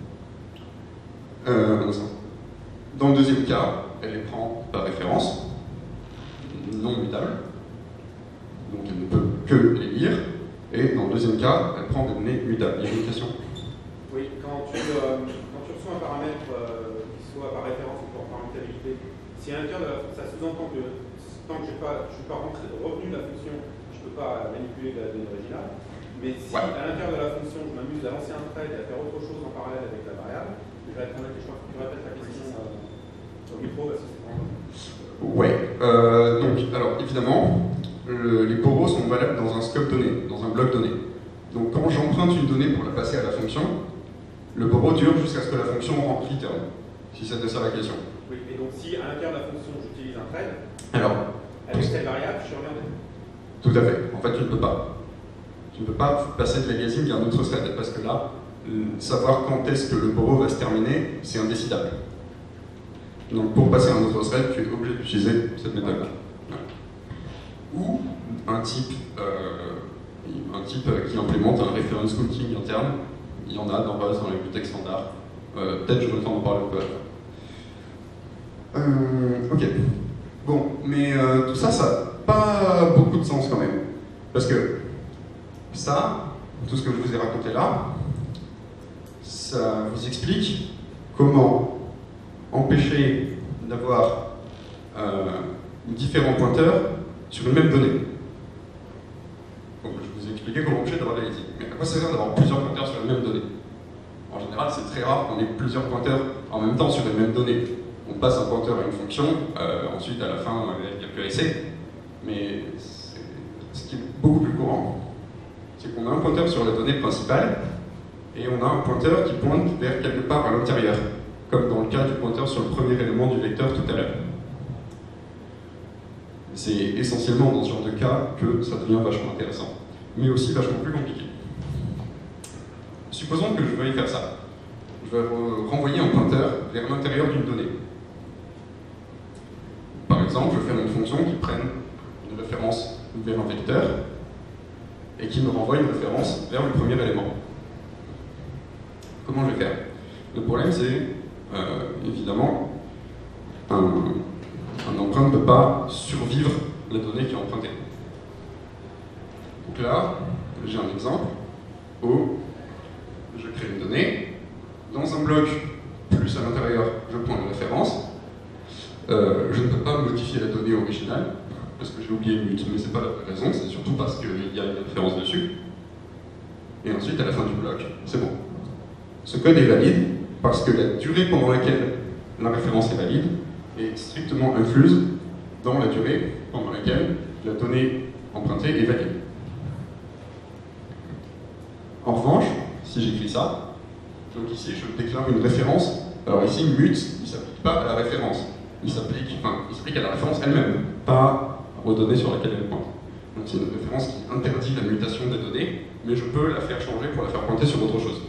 Euh, dans le deuxième cas, elle les prend par référence, non mutable. Donc elle ne peut que les lire. Et dans le deuxième cas, elle prend des données mutables. Il y a une question? Oui, quand tu, euh, quand tu reçois un paramètre, euh, qui soit par référence ou par mutabilité, si à l'intérieur de la, ça sous-entend que tant que je n'ai pas, je suis pas rentré, revenu de la fonction, je ne peux pas manipuler la donnée originale. Mais si ouais. à l'intérieur de la fonction, je m'amuse à lancer un thread et à faire autre chose en parallèle avec la variable, je vais répondre à la question, tu répètes la question euh, au micro, parce que c'est vraiment... Ouais, euh, donc, alors évidemment, le, les poros sont valables dans un scope donné, dans un bloc donné. Donc quand j'emprunte une donnée pour la passer à la fonction, le poro dure jusqu'à ce que la fonction rentre return, si c'était ça la question. Oui, et donc si à l'intérieur de la fonction j'utilise un thread, alors, avec cette variable, je suis emmerdé. Tout à fait, en fait tu ne peux pas. Tu ne peux pas passer de l'aliasing à un autre thread, parce que là, savoir quand est-ce que le poro va se terminer, c'est indécidable. Donc pour passer à un autre thread, tu es obligé d'utiliser cette méthode-là. Ou un type, euh, un type qui implémente un reference counting interne. Il y en a dans Rust, dans les bibliothèques standards. Euh, Peut-être j'aurai le temps d'en parler un peu après. Euh, ok. Bon, mais euh, tout ça, ça n'a pas beaucoup de sens quand même. Parce que ça, tout ce que je vous ai raconté là, ça vous explique comment empêcher d'avoir euh, différents pointeurs sur une même donnée. Donc je vous ai expliqué comment empêcher d'avoir de l'aliasing. Mais à quoi ça sert d'avoir plusieurs pointeurs sur une même donnée? En général, c'est très rare qu'on ait plusieurs pointeurs en même temps sur une même donnée. On passe un pointeur à une fonction, euh, ensuite à la fin, on a quelques essais. Mais ce qui est beaucoup plus courant, c'est qu'on a un pointeur sur la donnée principale et on a un pointeur qui pointe vers quelque part à l'intérieur, comme dans le cas du pointeur sur le premier élément du vecteur tout à l'heure. C'est essentiellement dans ce genre de cas que ça devient vachement intéressant, mais aussi vachement plus compliqué. Supposons que je veuille faire ça. Je vais renvoyer un pointeur vers l'intérieur d'une donnée. Par exemple, je vais faire une fonction qui prenne une référence vers un vecteur et qui me renvoie une référence vers le premier élément. Comment je vais faire? Le problème, c'est euh, évidemment un, un emprunt ne peut pas survivre la donnée qui est empruntée. Donc là, j'ai un exemple où je crée une donnée. Dans un bloc, plus à l'intérieur, je prends une référence. Euh, je ne peux pas modifier la donnée originale, parce que j'ai oublié mute, mais c'est pas la vraie raison, c'est surtout parce qu'il y a une référence dessus. Et ensuite, à la fin du bloc, c'est bon. Ce code est valide parce que la durée pendant laquelle la référence est valide est strictement incluse dans la durée pendant laquelle la donnée empruntée est valide. En revanche, si j'écris ça, donc ici je déclare une référence, alors ici mute, il ne s'applique pas à la référence, il s'applique enfin, il s'applique à la référence elle-même, pas aux données sur lesquelles elle pointe. Donc c'est une référence qui interdit la mutation des données, mais je peux la faire changer pour la faire pointer sur autre chose.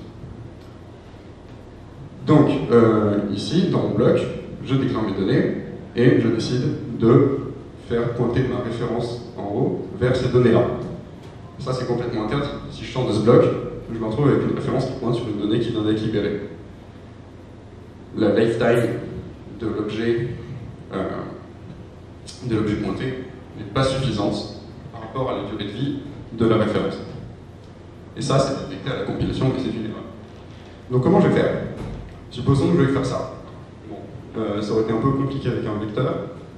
Donc euh, ici, dans mon bloc, je déclare mes données et je décide de faire pointer ma référence en haut vers ces données-là. Ça c'est complètement interdit. Si je sors de ce bloc, je me retrouve avec une référence qui pointe sur une donnée qui vient d'être libérée. La lifetime de l'objet euh, de l'objet pointé n'est pas suffisante par rapport à la durée de vie de la référence. Et ça, c'est détecté à la compilation et c'est une erreur. Donc comment je vais faire? Supposons que je vais faire ça. Bon, euh, ça aurait été un peu compliqué avec un vecteur.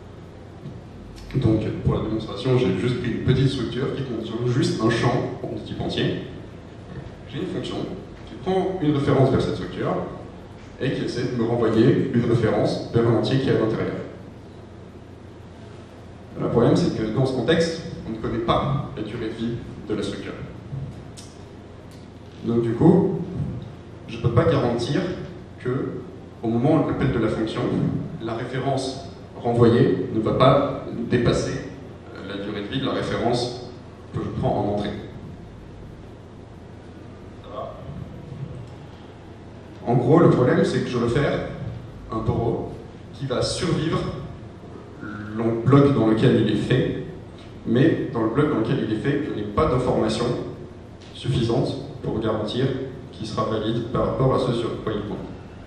Donc pour la démonstration, j'ai juste pris une petite structure qui contient juste un champ de type entier. J'ai une fonction qui prend une référence vers cette structure et qui essaie de me renvoyer une référence vers un entier qui est à l'intérieur. Le problème, c'est que dans ce contexte, on ne connaît pas la durée de vie de la structure. Donc du coup, je ne peux pas garantir que, au moment où on appelle de la fonction, la référence renvoyée ne va pas dépasser la durée de vie de la référence que je prends en entrée. Ça va? En gros, le problème, c'est que je veux faire un poro qui va survivre le bloc dans lequel il est fait, mais dans le bloc dans lequel il est fait, je n'ai pas d'informations suffisantes pour garantir qu'il sera valide par rapport à ce sur quoi il pointe.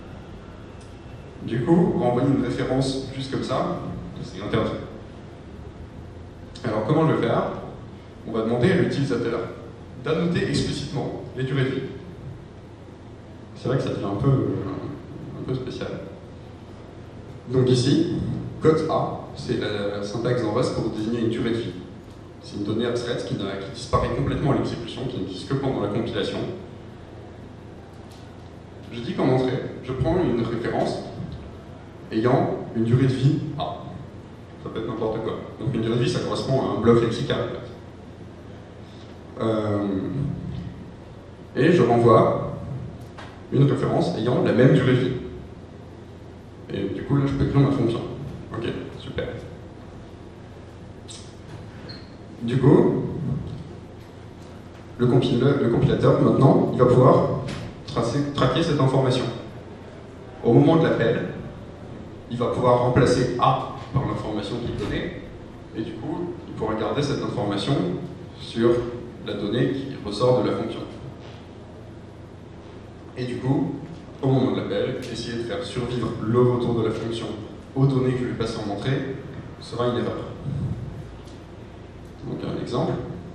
Du coup, renvoyer une référence juste comme ça, c'est interdit. Alors comment je vais faire? On va demander à l'utilisateur d'annoter explicitement les durées de vie. C'est vrai que ça devient un peu, euh, un peu spécial. Donc ici, code A, c'est la syntaxe en Rust pour désigner une durée de vie. C'est une donnée abstraite qui, qui disparaît complètement à l'exécution, qui n'existe que pendant la compilation. Je dis qu'en entrée, je prends une référence ayant une durée de vie A. Ça peut être n'importe quoi. Donc une durée de vie, ça correspond à un bloc lexical. En fait. euh, et je renvoie une référence ayant la même durée de vie. Et du coup, là, je peux écrire ma fonction. Ok, super. Du coup, le, compileur, le compilateur, maintenant, il va pouvoir tracer, traquer cette information. Au moment de l'appel, il va pouvoir remplacer A par l'information qu'il donnait, et du coup, il pourra garder cette information sur la donnée qui ressort de la fonction. Et du coup, au moment de l'appel, essayer de faire survivre le retour de la fonction aux données que je lui passe en entrée sera une erreur. Donc un exemple.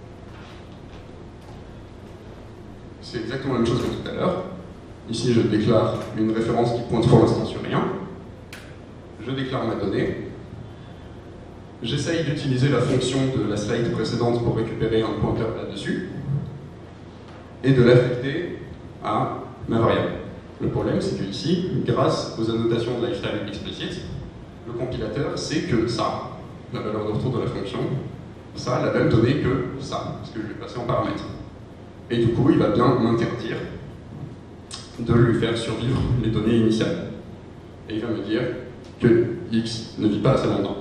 C'est exactement la même chose que tout à l'heure. Ici, je déclare une référence qui pointe pour l'instant sur rien. Je déclare ma donnée. J'essaye d'utiliser la fonction de la slide précédente pour récupérer un pointeur là-dessus et de l'affecter à ma variable. Le problème, c'est que ici, grâce aux annotations de lifetime explicit, le compilateur sait que ça, la valeur de retour de la fonction, ça a la même donnée que ça, parce que je l'ai passé en paramètre. Et du coup, il va bien m'interdire de lui faire survivre les données initiales. Et il va me dire que X ne vit pas assez longtemps.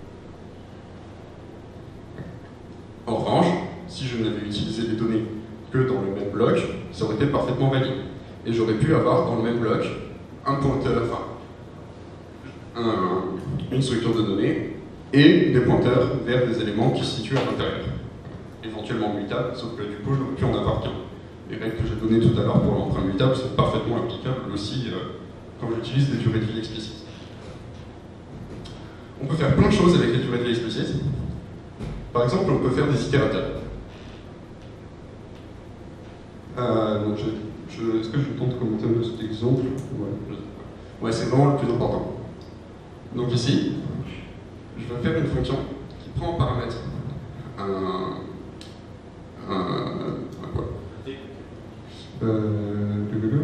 En revanche, si je n'avais utilisé les données que dans le même bloc, ça aurait été parfaitement valide. Et j'aurais pu avoir dans le même bloc un pointeur, enfin, un, une structure de données et des pointeurs vers des éléments qui se situent à l'intérieur. Éventuellement mutables, sauf que du coup, je n'aurais pu en avoir qu'un. Les règles que j'ai données tout à l'heure pour l'emprunt mutable sont parfaitement applicables aussi euh, quand j'utilise des durées de vie explicites. On peut faire plein de choses avec les durées de vie explicites. Par exemple, on peut faire des itérateurs. Euh, donc je, je, Est-ce que je tente de commenter un peu cet exemple? Ouais, ouais, c'est vraiment le plus important. Donc ici, je vais faire une fonction qui prend en paramètre un... un, un quoi euh,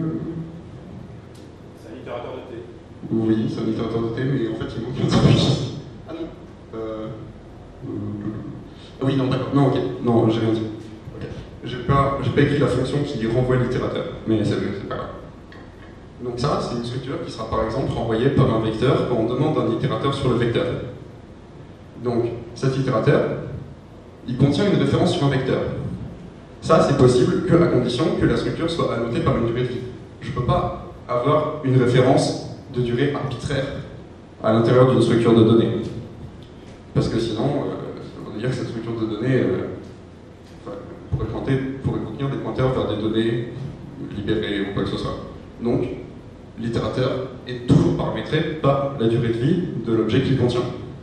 C'est un itérateur de T. Oui, c'est un itérateur de T, mais en fait il manque un truc. Ah non euh, Ah oui, non, d'accord. Non, ok. Non, j'ai rien dit. Okay. J'ai pas, j'ai pas écrit la fonction qui renvoie l'itérateur, mais c'est pas grave. Donc ça, c'est une structure qui sera par exemple renvoyée par un vecteur quand on demande un itérateur sur le vecteur. Donc cet itérateur, il contient une référence sur un vecteur. Ça, c'est possible que à condition que la structure soit annotée par une durée de vie. Je ne peux pas avoir une référence de durée arbitraire à l'intérieur d'une structure de données. Parce que sinon, euh, ça veut dire que cette structure de données euh, enfin, pourrait, pointer, pourrait contenir des pointeurs vers des données libérées ou quoi que ce soit. Donc, l'itérateur est toujours paramétré par la durée de vie de l'objet qu'il contient.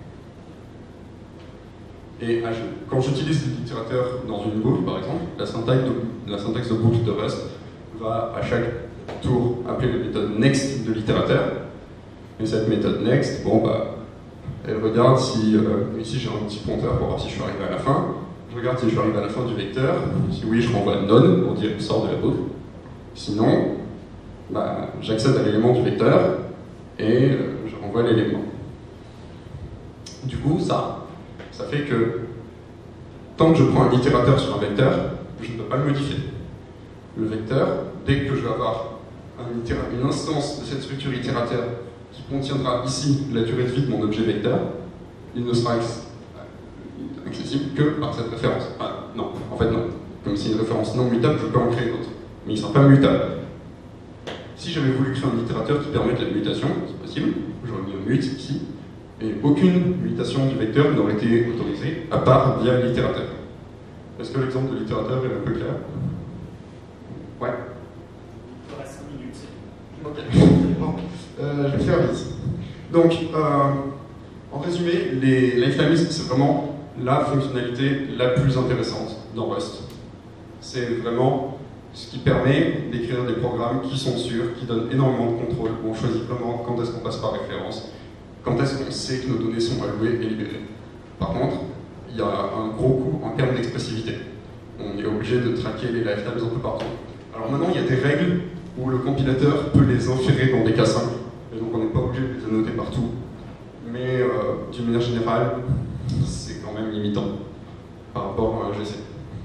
Et quand j'utilise l'itérateur dans une boucle, par exemple, la syntaxe de, la syntaxe de boucle de Rust va à chaque tour appeler la méthode next de l'itérateur. Et cette méthode next, bon bah, elle regarde si, euh, ici j'ai un petit pointeur pour voir si je suis arrivé à la fin. Je regarde si je suis arrivé à la fin du vecteur. Si oui, je renvoie none pour dire sort de la boucle. Sinon, bah, j'accède à l'élément du vecteur et euh, je renvoie l'élément. Du coup, ça, ça fait que tant que je prends un itérateur sur un vecteur, je ne peux pas le modifier. Le vecteur, dès que je vais avoir un une instance de cette structure itérateur qui contiendra ici la durée de vie de mon objet vecteur, il ne sera accessible que par cette référence. Enfin, non, en fait non. Comme c'est une référence non mutable, je peux en créer d'autres. Mais il ne sera pas mutable. Si j'avais voulu créer un itérateur qui permette la mutation, c'est possible, j'aurais mis un mute ici, et aucune mutation du vecteur n'aurait été autorisée, à part via l'itérateur. Est-ce que l'exemple de l'itérateur est un peu clair? Ouais. Il reste cinq minutes. Ok. Bon. Euh, je vais faire vite. Donc, euh, en résumé, les lifetimes, c'est vraiment la fonctionnalité la plus intéressante dans Rust. C'est vraiment ce qui permet d'écrire des programmes qui sont sûrs, qui donnent énormément de contrôle, où on choisit vraiment quand est-ce qu'on passe par référence, quand est-ce qu'on sait que nos données sont allouées et libérées. Par contre, il y a un gros coût en termes d'expressivité. On est obligé de traquer les lifetimes un peu partout. Alors maintenant, il y a des règles où le compilateur peut les inférer dans des cas simples, et donc on n'est pas obligé de les annoter partout. Mais euh, d'une manière générale, c'est quand même limitant par rapport à un G C.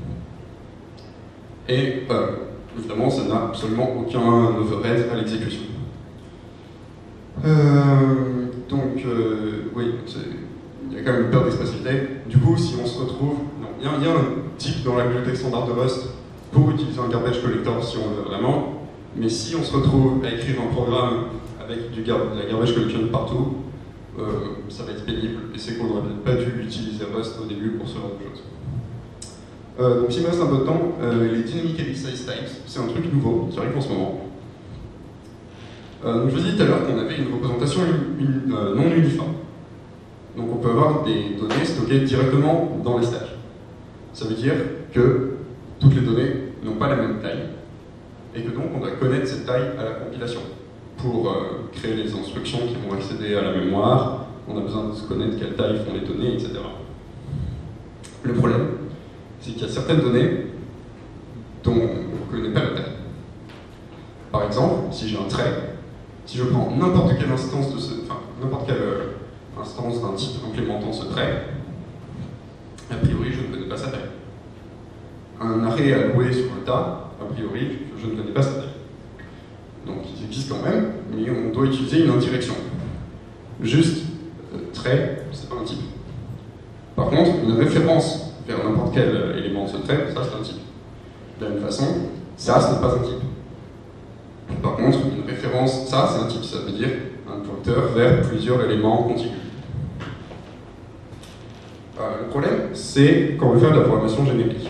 Et euh, évidemment, ça n'a absolument aucun overhead à l'exécution. Euh, donc, euh, oui, il y a quand même une perte d'expressivité. Du coup, si on se retrouve... Il y, y a un type dans la bibliothèque standard de Rust pour utiliser un garbage collector si on le veut vraiment, mais si on se retrouve à écrire un programme avec du gar de la garbage collection partout, euh, ça va être pénible, et c'est qu'on n'aurait peut-être pas dû utiliser Rust au début pour ce genre de choses. Euh, donc s'il me reste un peu de temps, euh, les dynamically sized types, c'est un truc nouveau qui arrive en ce moment. Euh, donc je vous disais tout à l'heure qu'on avait une représentation une, une, euh, non uniforme. Donc on peut avoir des données stockées directement dans les stages. Ça veut dire que toutes les données n'ont pas la même taille, et que donc on doit connaître cette taille à la compilation. Pour euh, créer les instructions qui vont accéder à la mémoire, on a besoin de connaître quelle taille font les données, et cetera. Le problème, c'est qu'il y a certaines données dont on ne connaît pas la taille. Par exemple, si j'ai un trait, si je prends n'importe quelle instance de ce, enfin, n'importe quelle euh, instance d'un type implémentant ce trait, a priori, je ne connais pas sa taille. Un arrêt alloué sur un tas, a priori, je ne connais pas sa taille. Donc, ils existent quand même, mais on doit utiliser une indirection. Juste, euh, trait, c'est pas un type. Par contre, une référence vers n'importe quel euh, élément de ce trait, ça c'est un type. De la même façon, ça, ce n'est pas un type. Par contre, une référence, ça c'est un type, ça veut dire un pointeur vers plusieurs éléments contigus. Euh, le problème, c'est quand on veut faire de la programmation générique.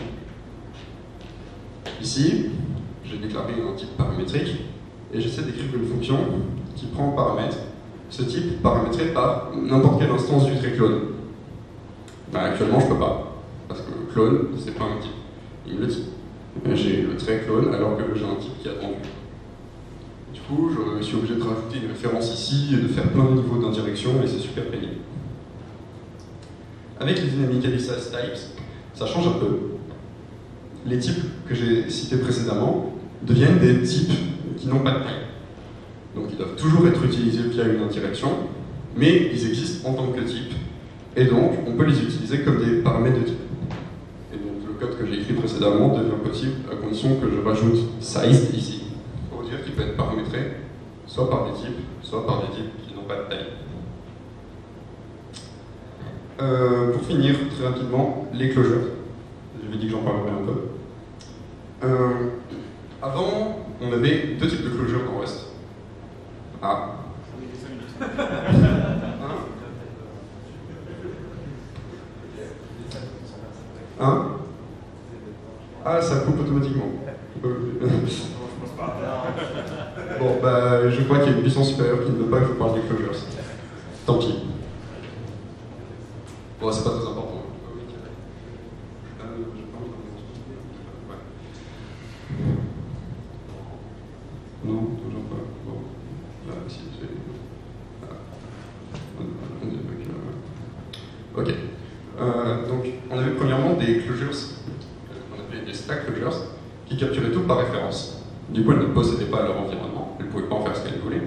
Ici, j'ai déclaré un type paramétrique, et j'essaie d'écrire une fonction qui prend en paramètre ce type paramétré par n'importe quelle instance du trait clone. Ben, actuellement, je ne peux pas, parce que clone, c'est pas un type. Il me le dit. J'ai le trait clone alors que j'ai un type qui est attendu. Du coup, je suis obligé de rajouter une référence ici et de faire plein de niveaux d'indirection, et c'est super pénible. Avec les dynamically sized types, ça change un peu. Les types que j'ai cités précédemment deviennent des types qui n'ont pas de taille. Donc ils doivent toujours être utilisés via une indirection, mais ils existent en tant que type, et donc on peut les utiliser comme des paramètres de type. Et donc le code que j'ai écrit précédemment devient possible à condition que je rajoute sized ici, pour dire qu'il peut être paramétré soit par des types, soit par des types qui n'ont pas de taille. Euh, pour finir, très rapidement, les closures. J'avais dit que j'en parlerais un peu. Euh, avant, on avait deux types de closures dans Rust. Ah. Hein? Hein? Ah, ça coupe automatiquement. Bon, bah, je crois qu'il y a une puissance supérieure qui ne veut pas que je parle des closures. Tant pis. Bon, c'est pas très important. Non, toujours pas. Bon, là, si, c'est... Ah. Ok. Euh, donc, on avait premièrement des closures, on appelait des stack closures, qui capturaient tout par référence. Du coup, elles ne possédaient pas leur environnement, elles ne pouvaient pas en faire ce qu'elles voulaient.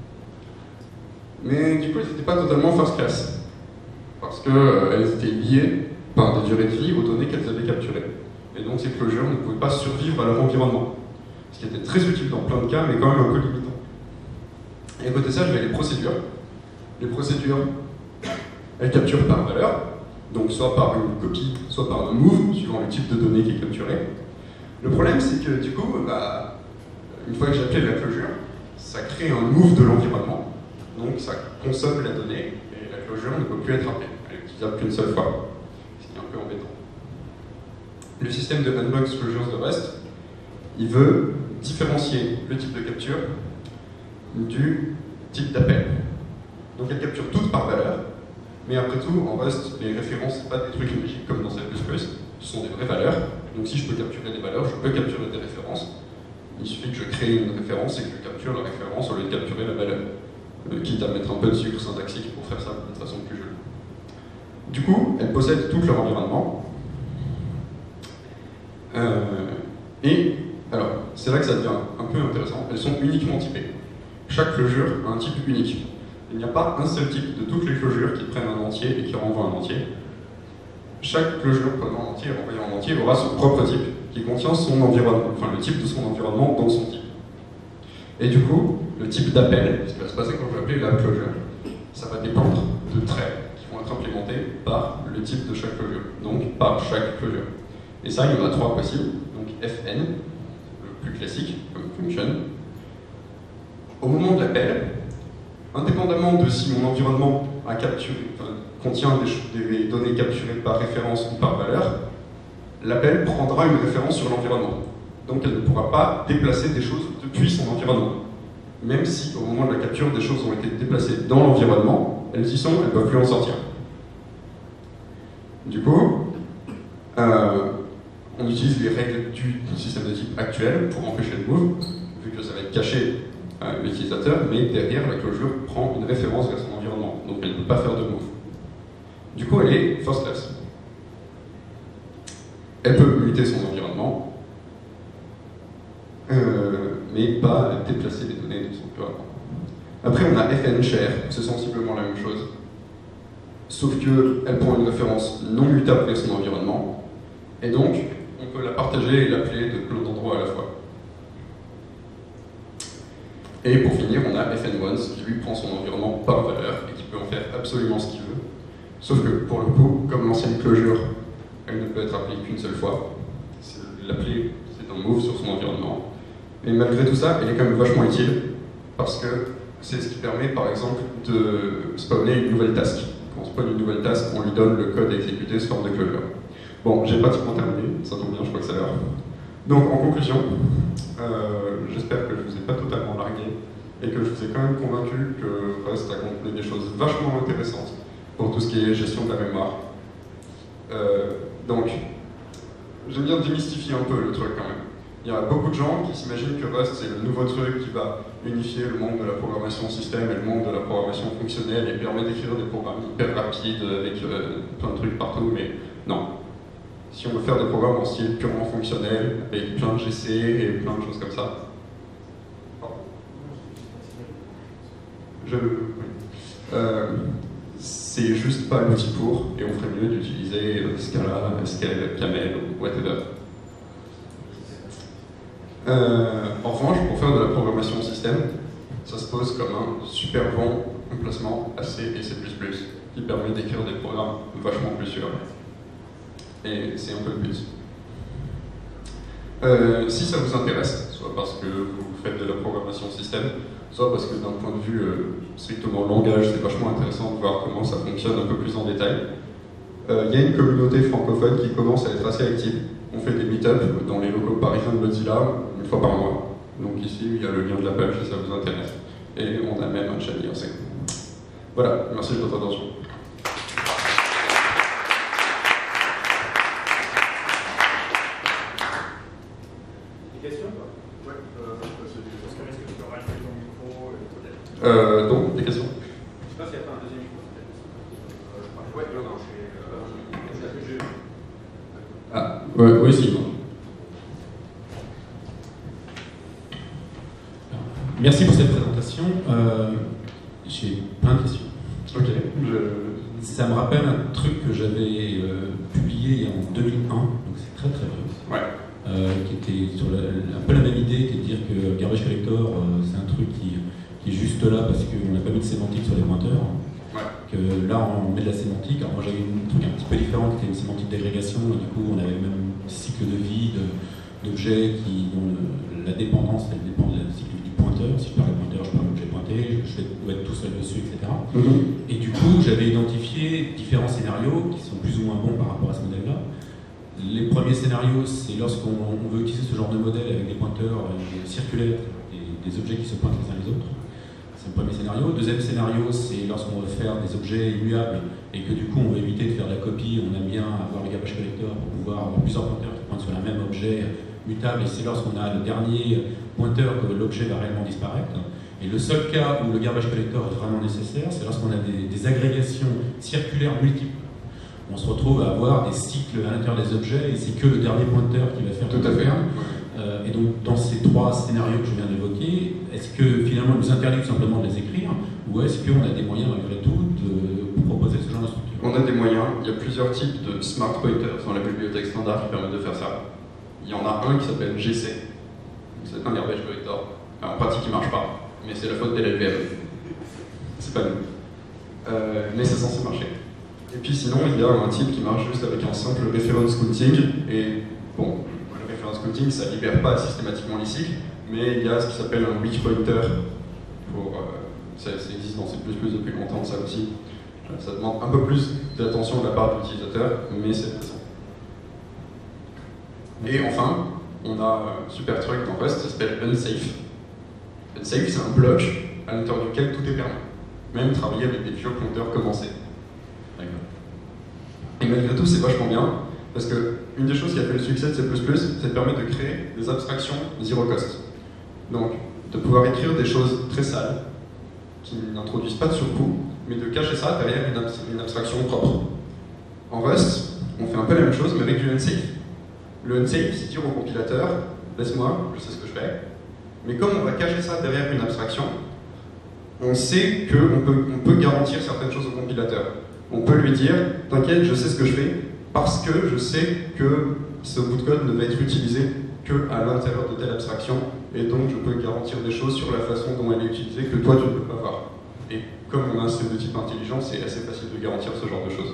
Mais du coup, elles n'étaient pas totalement first class, parce qu'elles euh, étaient liées par des durées de vie aux données qu'elles avaient capturées. Et donc, ces closures ne pouvaient pas survivre à leur environnement. Ce qui était très utile dans plein de cas, mais quand même un peu limitant. Et à côté de ça, j'avais les procédures. Les procédures, elles capturent par valeur, donc soit par une copie, soit par un move, suivant le type de données qui est capturé. Le problème, c'est que du coup, bah, une fois que j'ai appelé la closure, ça crée un move de l'environnement, donc ça consomme la donnée, et la closure ne peut plus être appelée. Elle est utilisable qu'une seule fois, ce qui est un peu embêtant. Le système de Unbox Closures de Rust, il veut différencier le type de capture du type d'appel. Donc elle capture toutes par valeur, mais après tout, en Rust, les références, ce n'est pas des trucs logiques comme dans C plus plus, ce sont des vraies valeurs. Donc si je peux capturer des valeurs, je peux capturer des références. Il suffit que je crée une référence et que je capture la référence au lieu de capturer la valeur. Euh, quitte à mettre un peu de sucre syntaxique pour faire ça de façon plus jolie. Du coup, elles possèdent tout leur environnement. Euh, et, alors, c'est là que ça devient un peu intéressant, elles sont uniquement typées. Chaque closure a un type unique. Il n'y a pas un seul type de toutes les closures qui prennent un entier et qui renvoient un entier. Chaque closure prenant un entier et renvoyant un entier aura son propre type qui contient son environnement, enfin le type de son environnement dans son type. Et du coup, le type d'appel, ce qui va se passer quand je vais appeler la closure, ça va dépendre de traits qui vont être implémentés par le type de chaque closure, donc par chaque closure. Et ça, il y en a trois possibles, donc F N, le plus classique, comme function. Au moment de l'appel, indépendamment de si mon environnement a capturé, enfin, contient des, des données capturées par référence ou par valeur, l'appel prendra une référence sur l'environnement. Donc elle ne pourra pas déplacer des choses depuis son environnement. Même si au moment de la capture, des choses ont été déplacées dans l'environnement, elles y sont, elles ne peuvent plus en sortir. Du coup, euh, on utilise les règles du système de type actuel pour empêcher le move, vu que ça va être caché à l'utilisateur, mais derrière, la closure prend une référence vers son environnement, donc elle ne peut pas faire de move. Du coup, elle est first-class. Elle peut muter son environnement, euh, mais pas déplacer les données de son environnement. Après, on a F N share, c'est sensiblement la même chose, sauf qu'elle prend une référence non mutable vers son environnement, et donc, on peut la partager et l'appeler de plein d'endroits à la fois. Et pour finir, on a F N once, qui lui prend son environnement par valeur et qui peut en faire absolument ce qu'il veut. Sauf que, pour le coup, comme l'ancienne closure, elle ne peut être appelée qu'une seule fois. L'appeler, c'est un move sur son environnement. Mais malgré tout ça, elle est quand même vachement utile, parce que c'est ce qui permet, par exemple, de spawner une nouvelle task. Quand on spawn une nouvelle task, on lui donne le code à exécuter sous forme de closure. Bon, j'ai pratiquement terminé, ça tombe bien, je crois que c'est l'heure. Donc, en conclusion, euh, j'espère que je ne vous ai pas totalement largué et que je vous ai quand même convaincu que Rust a contenu des choses vachement intéressantes pour tout ce qui est gestion de la mémoire. Euh, donc, j'aime bien démystifier un peu le truc quand même. Il y a beaucoup de gens qui s'imaginent que Rust c'est le nouveau truc qui va unifier le monde de la programmation système et le monde de la programmation fonctionnelle et permet d'écrire des programmes hyper rapides avec euh, plein de trucs partout, mais non. Si on veut faire des programmes en style purement fonctionnel, avec plein de G C et plein de choses comme ça. Pardon. Je... Oui. Euh, c'est juste pas l'outil pour, et on ferait mieux d'utiliser Scala, Scala, Camel ou whatever. Euh, en revanche, pour faire de la programmation système, ça se pose comme un super bon emplacement A C et C plus plus, qui permet d'écrire des programmes vachement plus sûrs. Et c'est un peu le but. Euh, si ça vous intéresse, soit parce que vous faites de la programmation système, soit parce que d'un point de vue euh, strictement langage, c'est vachement intéressant de voir comment ça fonctionne un peu plus en détail. Il euh, y a une communauté francophone qui commence à être assez active. On fait des meet-ups dans les locaux parisiens de Mozilla une fois par mois. Donc ici, il y a le lien de la page si ça vous intéresse. Et on a même un chat I R C. Voilà, merci de votre attention. Euh, donc, des questions? Je sais pas s'il y a pas un deuxième micro, peut-être. Ouais, non, non, je suis. Ah, ouais, oui, si. Merci pour cette présentation. Euh, J'ai plein de questions. Ok. Je... Ça me rappelle un truc que j'avais euh, publié en deux mille un, donc c'est très très vieux. Ouais. Euh, qui était sur la, un peu la même idée, qui est de dire que Garbage Collector, euh, c'est un truc qui, qui est juste là parce qu'on n'a pas mis de sémantique sur les pointeurs. Ouais. Que là, on met de la sémantique. Alors moi, j'avais un truc un petit peu différent, qui était une sémantique d'agrégation, et du coup, on avait même un cycle de vie d'objets qui ont la dépendance, elle dépend du cycle du pointeur. Si je parle de pointeur, je parle d'objet pointé, je fais être tout seul dessus, et cetera. Mm-hmm. Et du coup, j'avais identifié différents scénarios qui sont plus ou moins bons par rapport à ce modèle-là. Les premiers scénarios, c'est lorsqu'on veut utiliser ce genre de modèle avec des pointeurs circulaires, des, des objets qui se pointent les uns les autres. Ça c'est le premier scénario. Deuxième scénario, c'est lorsqu'on veut faire des objets immuables et que du coup on veut éviter de faire de la copie, on aime bien avoir le garbage collector pour pouvoir avoir plusieurs pointeurs qui pointent sur un même objet mutable, et c'est lorsqu'on a le dernier pointeur que l'objet va réellement disparaître. Et le seul cas où le garbage collector est vraiment nécessaire, c'est lorsqu'on a des, des agrégations circulaires multiples. On se retrouve à avoir des cycles à l'intérieur des objets et c'est que le dernier pointeur qui va faire tout à fait. Euh, et donc, dans ces trois scénarios que je viens d'évoquer, est-ce que finalement il nous interdit tout simplement de les écrire, ou est-ce qu'on a des moyens malgré tout de proposer ce genre de structure? On a des moyens. Il y a plusieurs types de smart pointers dans la bibliothèque standard qui permettent de faire ça. Il y en a un qui s'appelle G C. C'est un garbage collector. Alors, en pratique, il ne marche pas, mais c'est la faute de l'L V M. C'est pas nous. Euh, mais c'est censé marcher. Et puis sinon, il y a un type qui marche juste avec un simple reference counting. Et bon, le reference counting, ça ne libère pas systématiquement les cycles, mais il y a ce qui s'appelle un weak pointer. Pour, euh, ça, ça existe dans C plus plus depuis longtemps, ça aussi. Ça demande un peu plus d'attention de la part de l'utilisateur, mais c'est intéressant. Et enfin, on a un super truc dans Rust, ça s'appelle unsafe. Unsafe, c'est un bloc à l'intérieur duquel tout est permis. Même travailler avec des vieux compteurs commencés. Et malgré tout, c'est vachement bien, parce que une des choses qui a fait le succès de C plus plus, c'est de permettre de créer des abstractions zero cost. Donc, de pouvoir écrire des choses très sales, qui n'introduisent pas de surcoût, mais de cacher ça derrière une, abs une abstraction propre. En Rust, on fait un peu la même chose, mais avec du unsafe. Le unsafe, c'est dire au compilateur, laisse-moi, je sais ce que je fais, mais comme on va cacher ça derrière une abstraction, on sait qu'on peut, on peut garantir certaines choses au compilateur. On peut lui dire, t'inquiète, je sais ce que je fais, parce que je sais que ce bout de code ne va être utilisé qu'à l'intérieur de telle abstraction, et donc je peux garantir des choses sur la façon dont elle est utilisée que toi tu ne peux pas voir. Et comme on a un système de type intelligent, c'est assez facile de garantir ce genre de choses.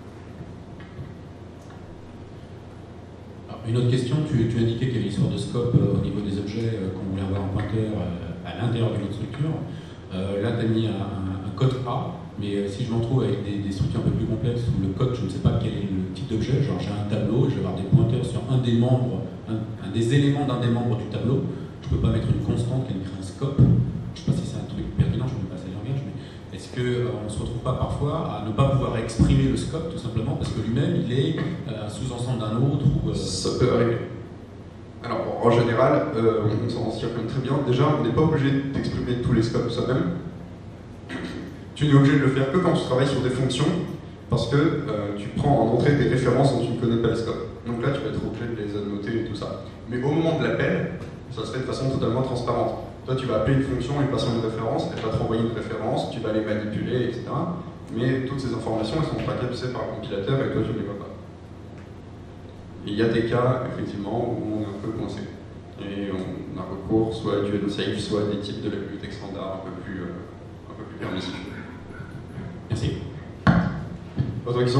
Alors, une autre question, tu, tu indiquais qu'il y avait une histoire de scope euh, au niveau des objets euh, qu'on voulait avoir un pointeur euh, à l'intérieur d'une autre structure. Euh, là, tu as mis un, un, un code A, mais euh, si je m'en trouve avec des, des structures un peu plus complexes où le code, je ne sais pas quel est le type d'objet, genre j'ai un tableau, je vais avoir des pointeurs sur un des membres, un, un des éléments d'un des membres du tableau, je ne peux pas mettre une constante qui crée un scope. Je ne sais pas si c'est un truc pertinent, je ne connais pas ces langages, mais est-ce qu'on euh, ne se retrouve pas parfois à ne pas pouvoir exprimer le scope tout simplement parce que lui-même il est euh, un sous-ensemble d'un autre ou, euh... Ça peut arriver. Alors en général, euh, on s'en tire quand même très bien. Déjà, on n'est pas obligé d'exprimer tous les scopes soi-même. Tu n'es obligé de le faire que quand tu travailles sur des fonctions, parce que euh, tu prends en entrée des références dont tu ne connais pas les scopes. Donc là, tu vas être obligé de les annoter et tout ça. Mais au moment de l'appel, ça se fait de façon totalement transparente. Toi, tu vas appeler une fonction et passant une référence, elle va te renvoyer une référence, tu vas les manipuler, et cetera. Mais toutes ces informations, elles sont pas captées par le compilateur et toi, tu ne les vois pas. Il y a des cas, effectivement, où on est un peu coincé. Et on a recours soit à du unsafe, soit à des types de la bibliothèque standard un peu plus, euh, un peu plus permissifs. Merci. Autre question?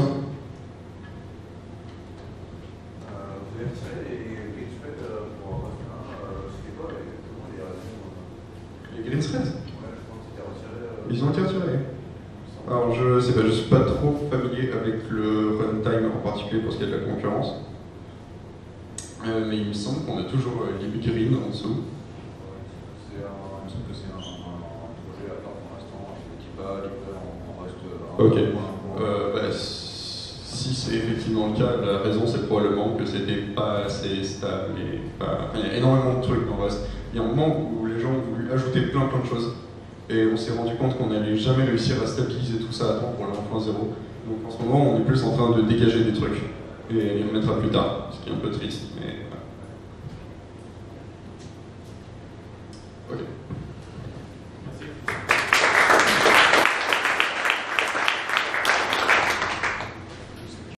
euh, Vous avez tiré les green threads pour Rust un, c'était quoi exactement les raisons? Les green threads? Ouais, je pense que c'était retiré. Euh, Ils ont été retirés. Alors je sais pas, je suis pas trop familier avec le runtime en particulier parce qu'il y a de la concurrence. Euh, mais il me semble qu'on a toujours euh, les green en dessous. C'est un, il me semble que c'est un, un projet à part pour l'instant, qui va livrer en Rust un. Ok. Euh, bah, si c'est effectivement le cas, la raison c'est probablement que c'était pas assez stable et pas... Enfin, il y a énormément de trucs dans Rust. Il y a un moment où les gens ont voulu ajouter plein plein de choses et on s'est rendu compte qu'on n'allait jamais réussir à stabiliser tout ça à temps pour le un point zéro. Donc en ce moment on est plus en train de dégager des trucs et les remettra plus tard, ce qui est un peu triste, mais voilà. Ok.